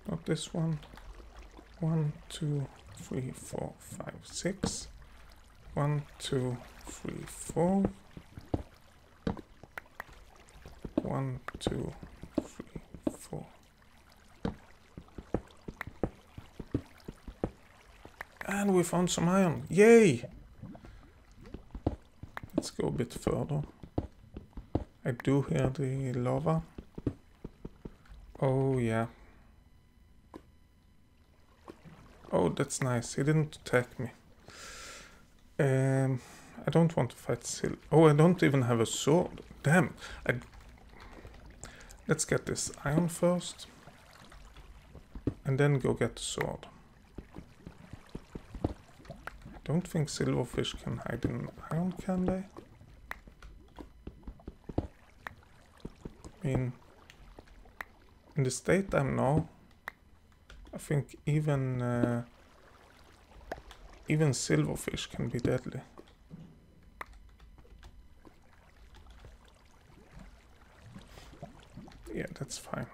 Not this one. One, two, three, four, five, six. One, two, three, four. One, two, three, four. And we found some iron. Yay! Let's go a bit further. I do hear the lava. Oh yeah. Oh, that's nice. He didn't attack me. Um, I don't want to fight Sil. Oh, I don't even have a sword. Damn. I... Let's get this iron first. And then go get the sword. I don't think silverfish can hide in iron, can they? I mean, in the state I'm now, I think even uh, even silverfish can be deadly. Yeah, that's fine.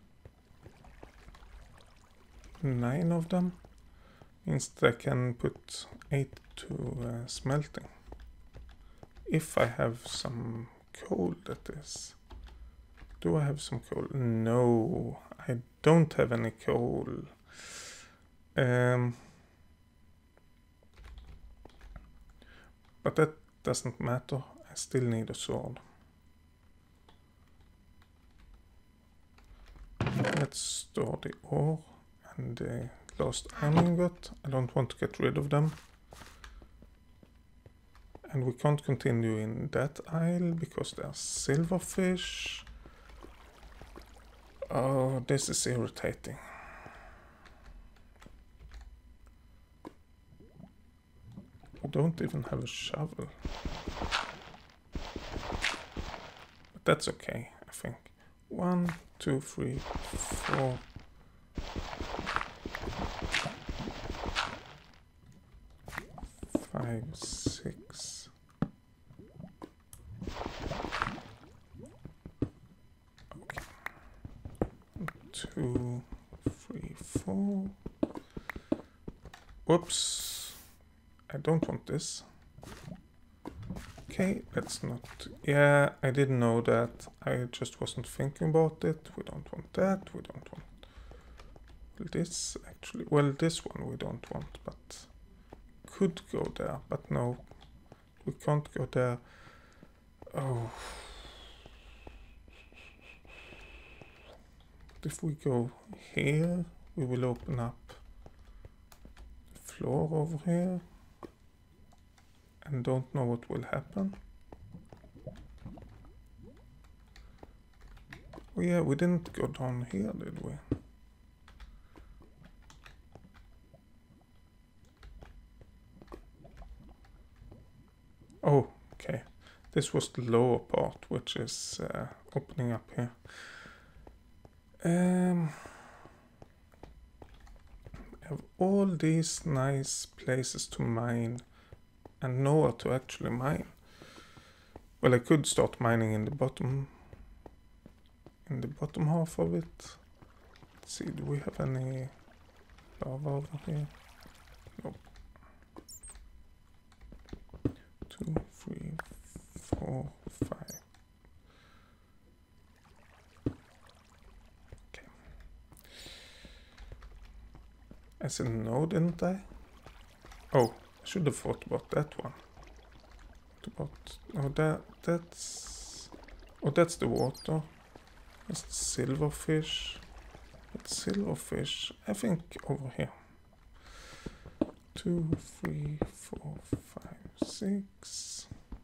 Nine of them means that I can put eight to uh, smelting. If I have some coal, that is. Do I have some coal? No, I don't have any coal. Um, but that doesn't matter. I still need a sword. Let's store the ore and the lost iron ingot. I don't want to get rid of them. And we can't continue in that aisle because there's silverfish. Oh, this is irritating. I don't even have a shovel. But that's okay, I think. One, two, three, four. Five, six. Okay. Two, three, four. Whoops. I don't want this. Okay, let's not... Yeah, I didn't know that. I just wasn't thinking about it. We don't want that. We don't want... Well, this actually... Well, this one we don't want, but... Could go there, but no. We can't go there. Oh. But if we go here, we will open up the floor over here. And don't know what will happen. Oh yeah, we didn't go down here, did we? Oh, okay. This was the lower part, which is uh, opening up here. Um, we have all these nice places to mine. And nowhere to actually mine. Well, I could start mining in the bottom, in the bottom half of it. Let's see, do we have any lava over here? Nope. Two, three, four, five. Okay. I said no, didn't I? Oh. Should have thought about that one. What about... Oh, that, that's... Oh, that's the water. That's the silverfish. That's silverfish. I think over here. Two, three, four, five, six...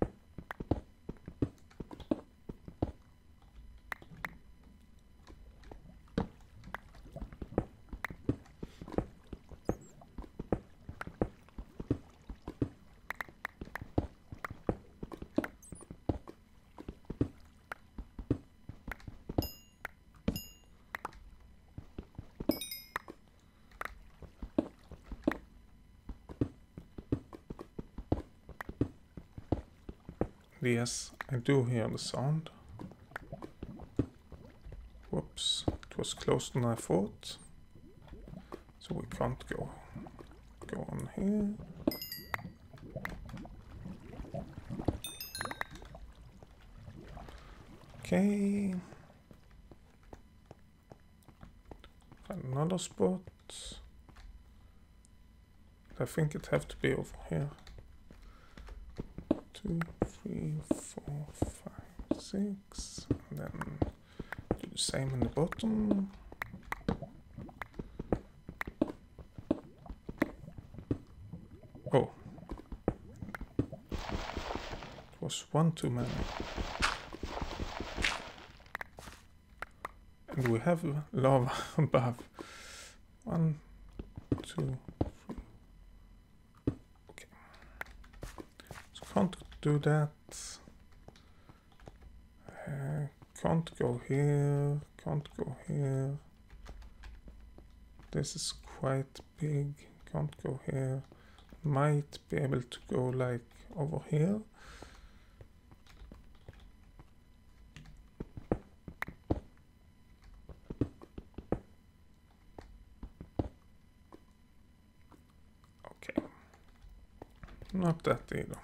Yes, I do hear the sound. Whoops, it was closer than I thought. So we can't go go on here. Okay. Find another spot. I think it have to be over here. Two, three, four, five, six. And then do the same in the bottom. Oh. It was one too many. And we have lava above. One, two, three. Okay. So can't do that. Uh, can't go here. Can't go here. This is quite big. Can't go here. Might be able to go like over here. Not that either.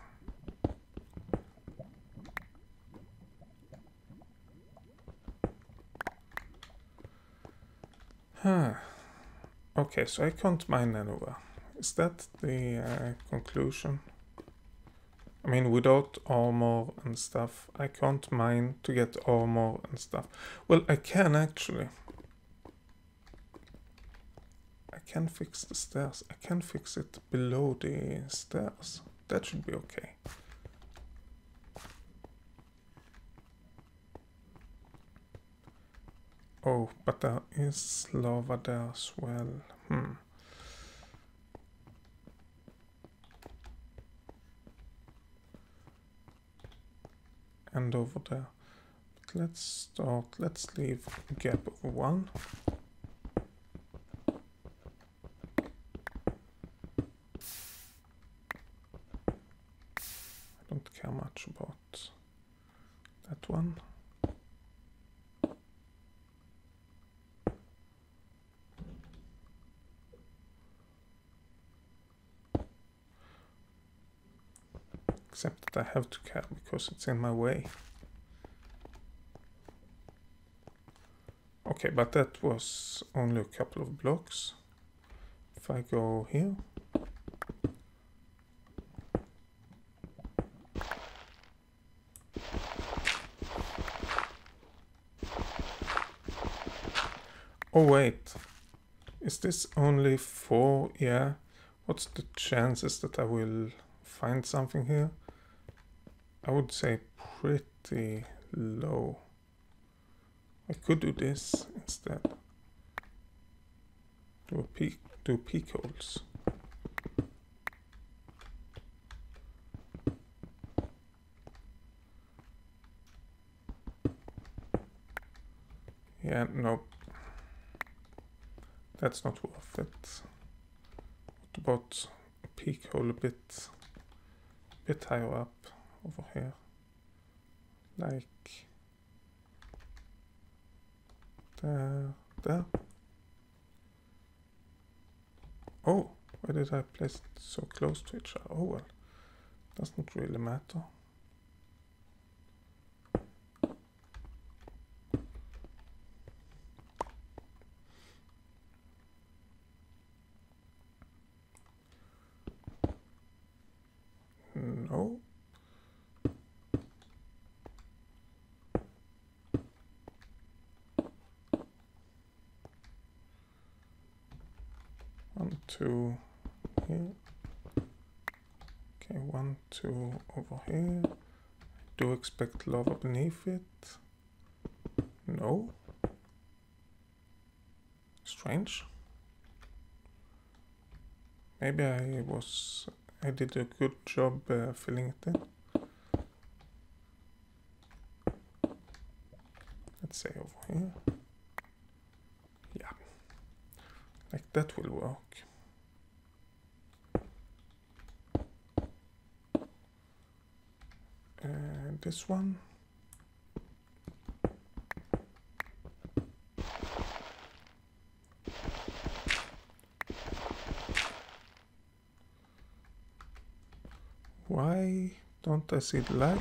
Huh. Okay, so I can't mine anywhere. Is that the uh, conclusion? I mean, without armor and stuff, I can't mine to get armor and stuff. Well, I can actually. I can fix the stairs. I can fix it below the stairs. That should be okay. Oh, but there is lava there as well. Hmm. And over there. But let's start. Let's leave a gap of one. I don't care much about that one. Except that I have to care because it's in my way. Okay, but that was only a couple of blocks. If I go here. Oh wait, is this only four? Yeah. What's the chances that I will find something here? I would say pretty low. I could do this instead. Do a peak, do peak holes. Yeah, nope. That's not worth it. What about a peak hole a bit, bit higher up over here? Like there, there. Oh, why did I place it so close to each other? Oh well, doesn't really matter. No. One, two here. Okay, one, two over here. Do you expect lava beneath it? No. Strange. Maybe I was, I did a good job uh, filling it in. Let's say over here. Yeah. Like that will work. And this one. Don't I see the light?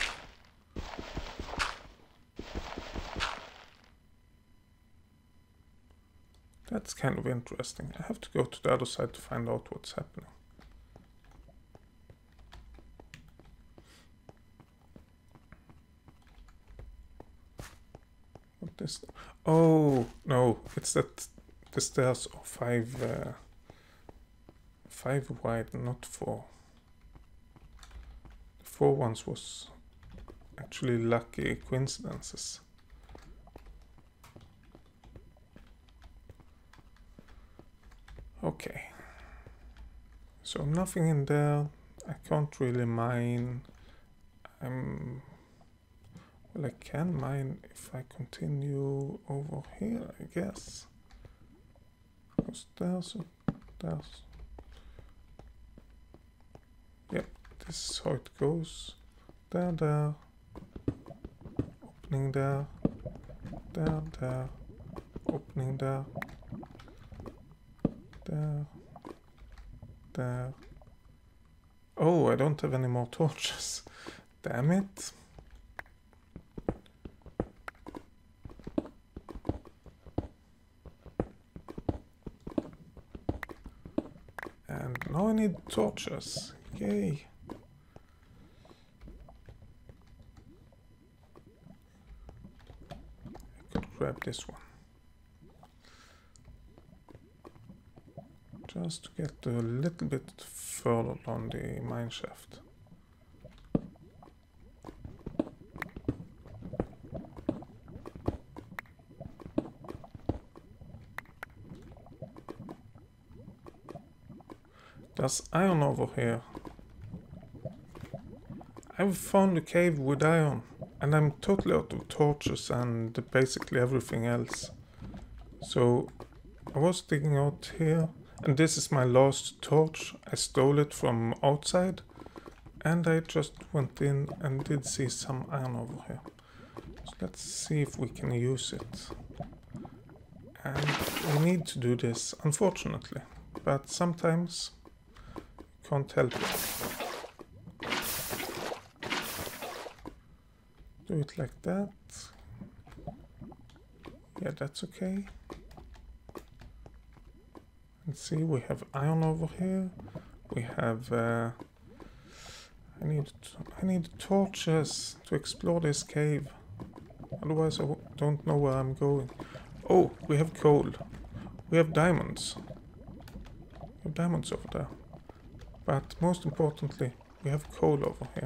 That's kind of interesting. I have to go to the other side to find out what's happening. What is that? Oh, no, it's that the stairs are five, uh, five wide, not four. The four ones was actually lucky coincidences. Okay, so nothing in there. I can't really mine. I'm well, I can mine if I continue over here, I guess. Because there's a, there's yep, this is how it goes. There, there, opening there, there, there, opening there. There, there. Oh, I don't have any more torches. Damn it. And now I need torches. Yay. I could grab this one. Just to get a little bit further on the mine shaft. There's iron over here. I've found a cave with iron, and I'm totally out of torches and basically everything else. So I was digging out here. And this is my last torch. I stole it from outside, and I just went in and did see some iron over here. So let's see if we can use it. And we need to do this, unfortunately, but sometimes you can't help it. Do it like that. Yeah, that's okay. And see, we have iron over here. We have. Uh, I need. I need torches to explore this cave. Otherwise, I don't know where I'm going. Oh, we have coal. We have diamonds. We have diamonds over there. But most importantly, we have coal over here.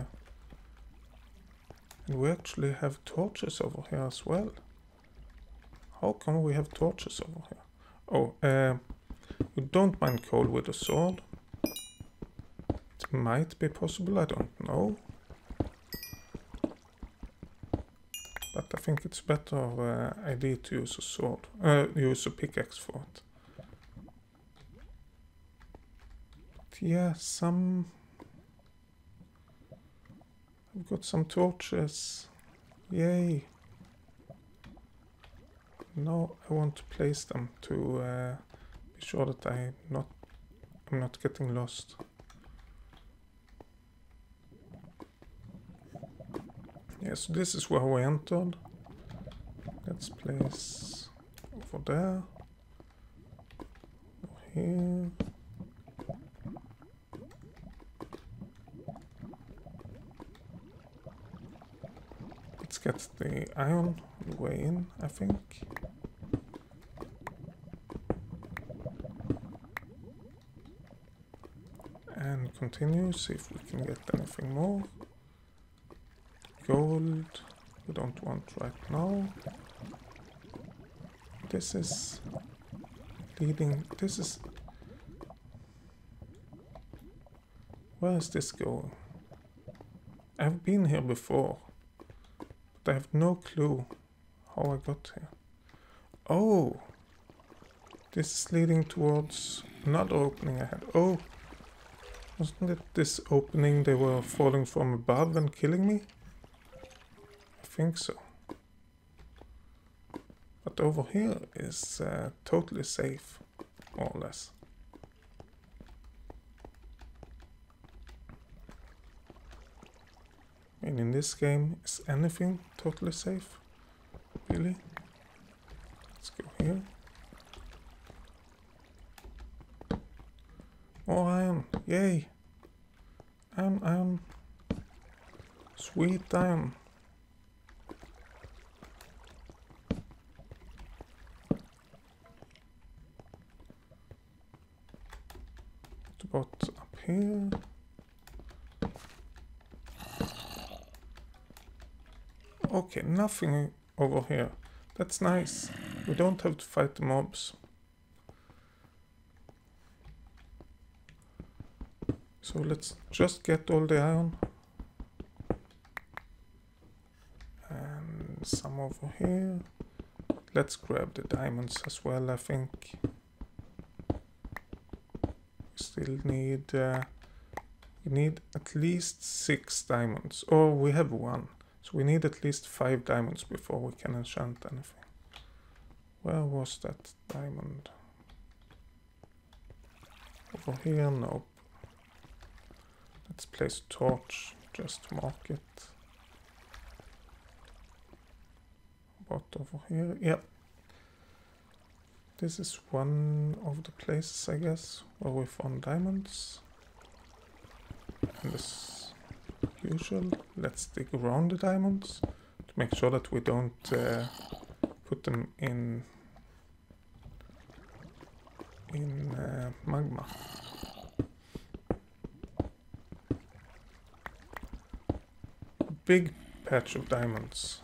And we actually have torches over here as well. How come we have torches over here? Oh, uh. You don't mine coal with a sword. It might be possible, I don't know. But I think it's better uh, idea to use a sword, uh, use a pickaxe for it. But yeah, some... I've got some torches. Yay. Now I want to place them to... Uh, Be sure that I not I'm not getting lost. Yeah, so this is where we entered. Let's place over there. Over here. Let's get the iron on the way in, I think. And continue, see if we can get anything more. Gold, we don't want right now. This is leading, this is... Where is this going? I've been here before, but I have no clue how I got here. Oh! This is leading towards another opening I had. Oh! Wasn't it this opening they were falling from above and killing me? I think so. But over here is uh, totally safe, more or less. mean, in this game, is anything totally safe? Really? Let's go here. Oh, iron. Yay. Iron, iron. Sweet iron. What about up here? Okay, nothing over here. That's nice. We don't have to fight the mobs. So let's just get all the iron. And some over here. Let's grab the diamonds as well, I think. We still need... Uh, we need at least six diamonds. Oh, we have one. So we need at least five diamonds before we can enchant anything. Where was that diamond? Over here? Nope. Let's place a torch just to mark it. About over here? Yep. This is one of the places, I guess, where we found diamonds. And as usual, let's dig around the diamonds to make sure that we don't uh, put them in in uh, magma. Big patch of diamonds.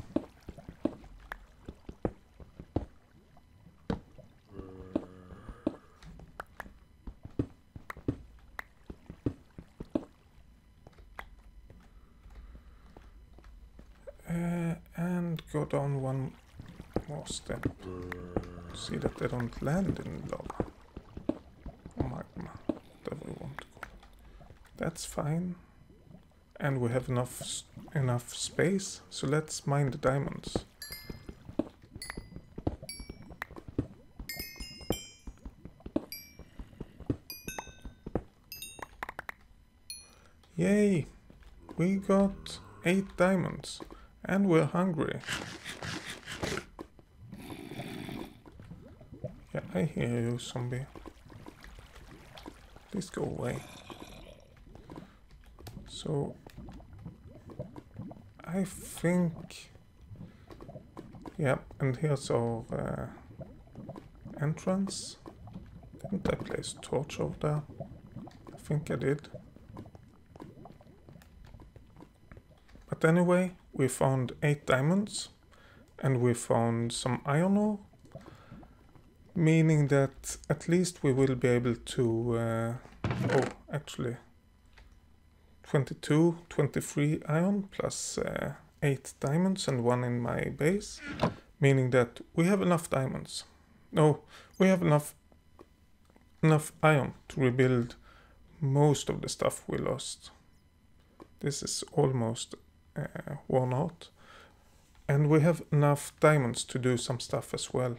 Uh, and go down one more step. See that they don't land in lava. Magma, whatever we want to call it. That's fine. And we have enough enough space, so let's mine the diamonds. Yay! We got eight diamonds, and we're hungry. Yeah, I hear you, zombie. Please go away. So I think, yeah, and here's our uh, entrance. Didn't I place a torch over there? I think I did. But anyway, we found eight diamonds and we found some iron ore, meaning that at least we will be able to, uh, oh, actually, twenty-two, twenty-three iron plus uh, eight diamonds and one in my base, meaning that we have enough diamonds. No, we have enough enough iron to rebuild most of the stuff we lost. This is almost uh, worn out. And we have enough diamonds to do some stuff as well.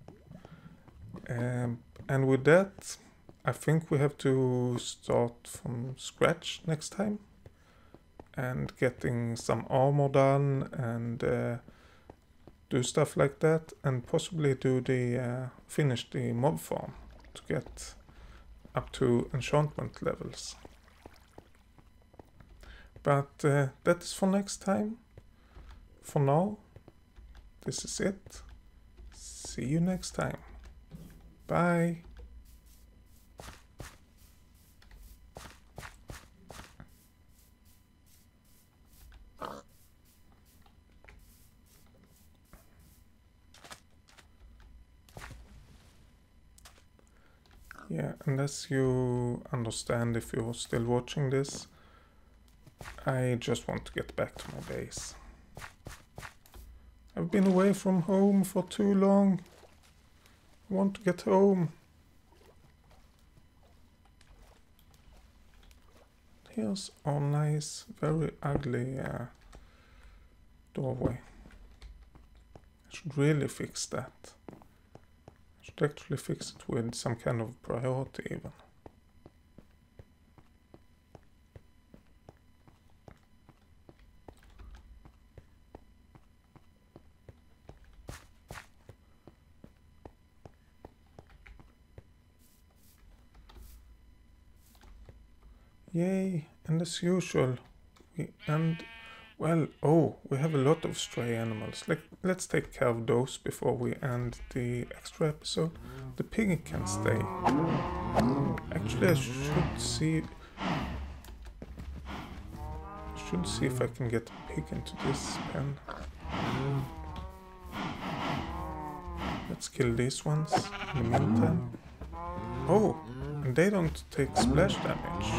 Um, and with that, I think we have to start from scratch next time and getting some armor done and uh, do stuff like that, and possibly do the uh, finish the mob farm to get up to enchantment levels. But uh, that is for next time. For now, this is it. See you next time. Bye. Yeah, and as you understand, if you're still watching this, I just want to get back to my base. I've been away from home for too long. I want to get home. Here's our nice, very ugly uh, doorway. I should really fix that. I should actually fix it with some kind of priority even. Yay! And as usual, we end... Well, oh, we have a lot of stray animals. Like, let's take care of those before we end the extra episode. The piggy can stay. Actually, I should see... should see if I can get a pig into this pen. Let's kill these ones in the meantime. Oh, and they don't take splash damage.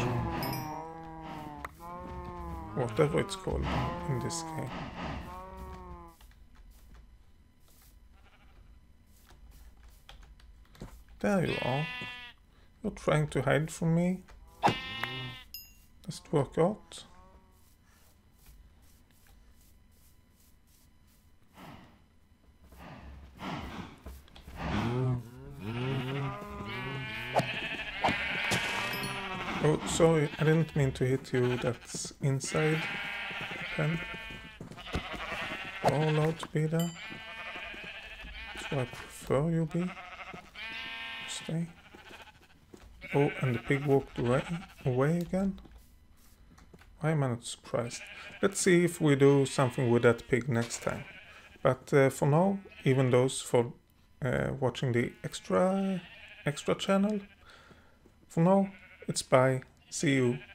Whatever it's called in this game. There you are. You're trying to hide from me. Does it work out? Oh, sorry, I didn't mean to hit you. That's inside the pen. You're allowed to be there. That's why I prefer you be. Stay. Oh, and the pig walked away, away again? Why am I not surprised? Let's see if we do something with that pig next time. But uh, for now, even those for uh, watching the extra, extra channel, for now, it's bye. See you.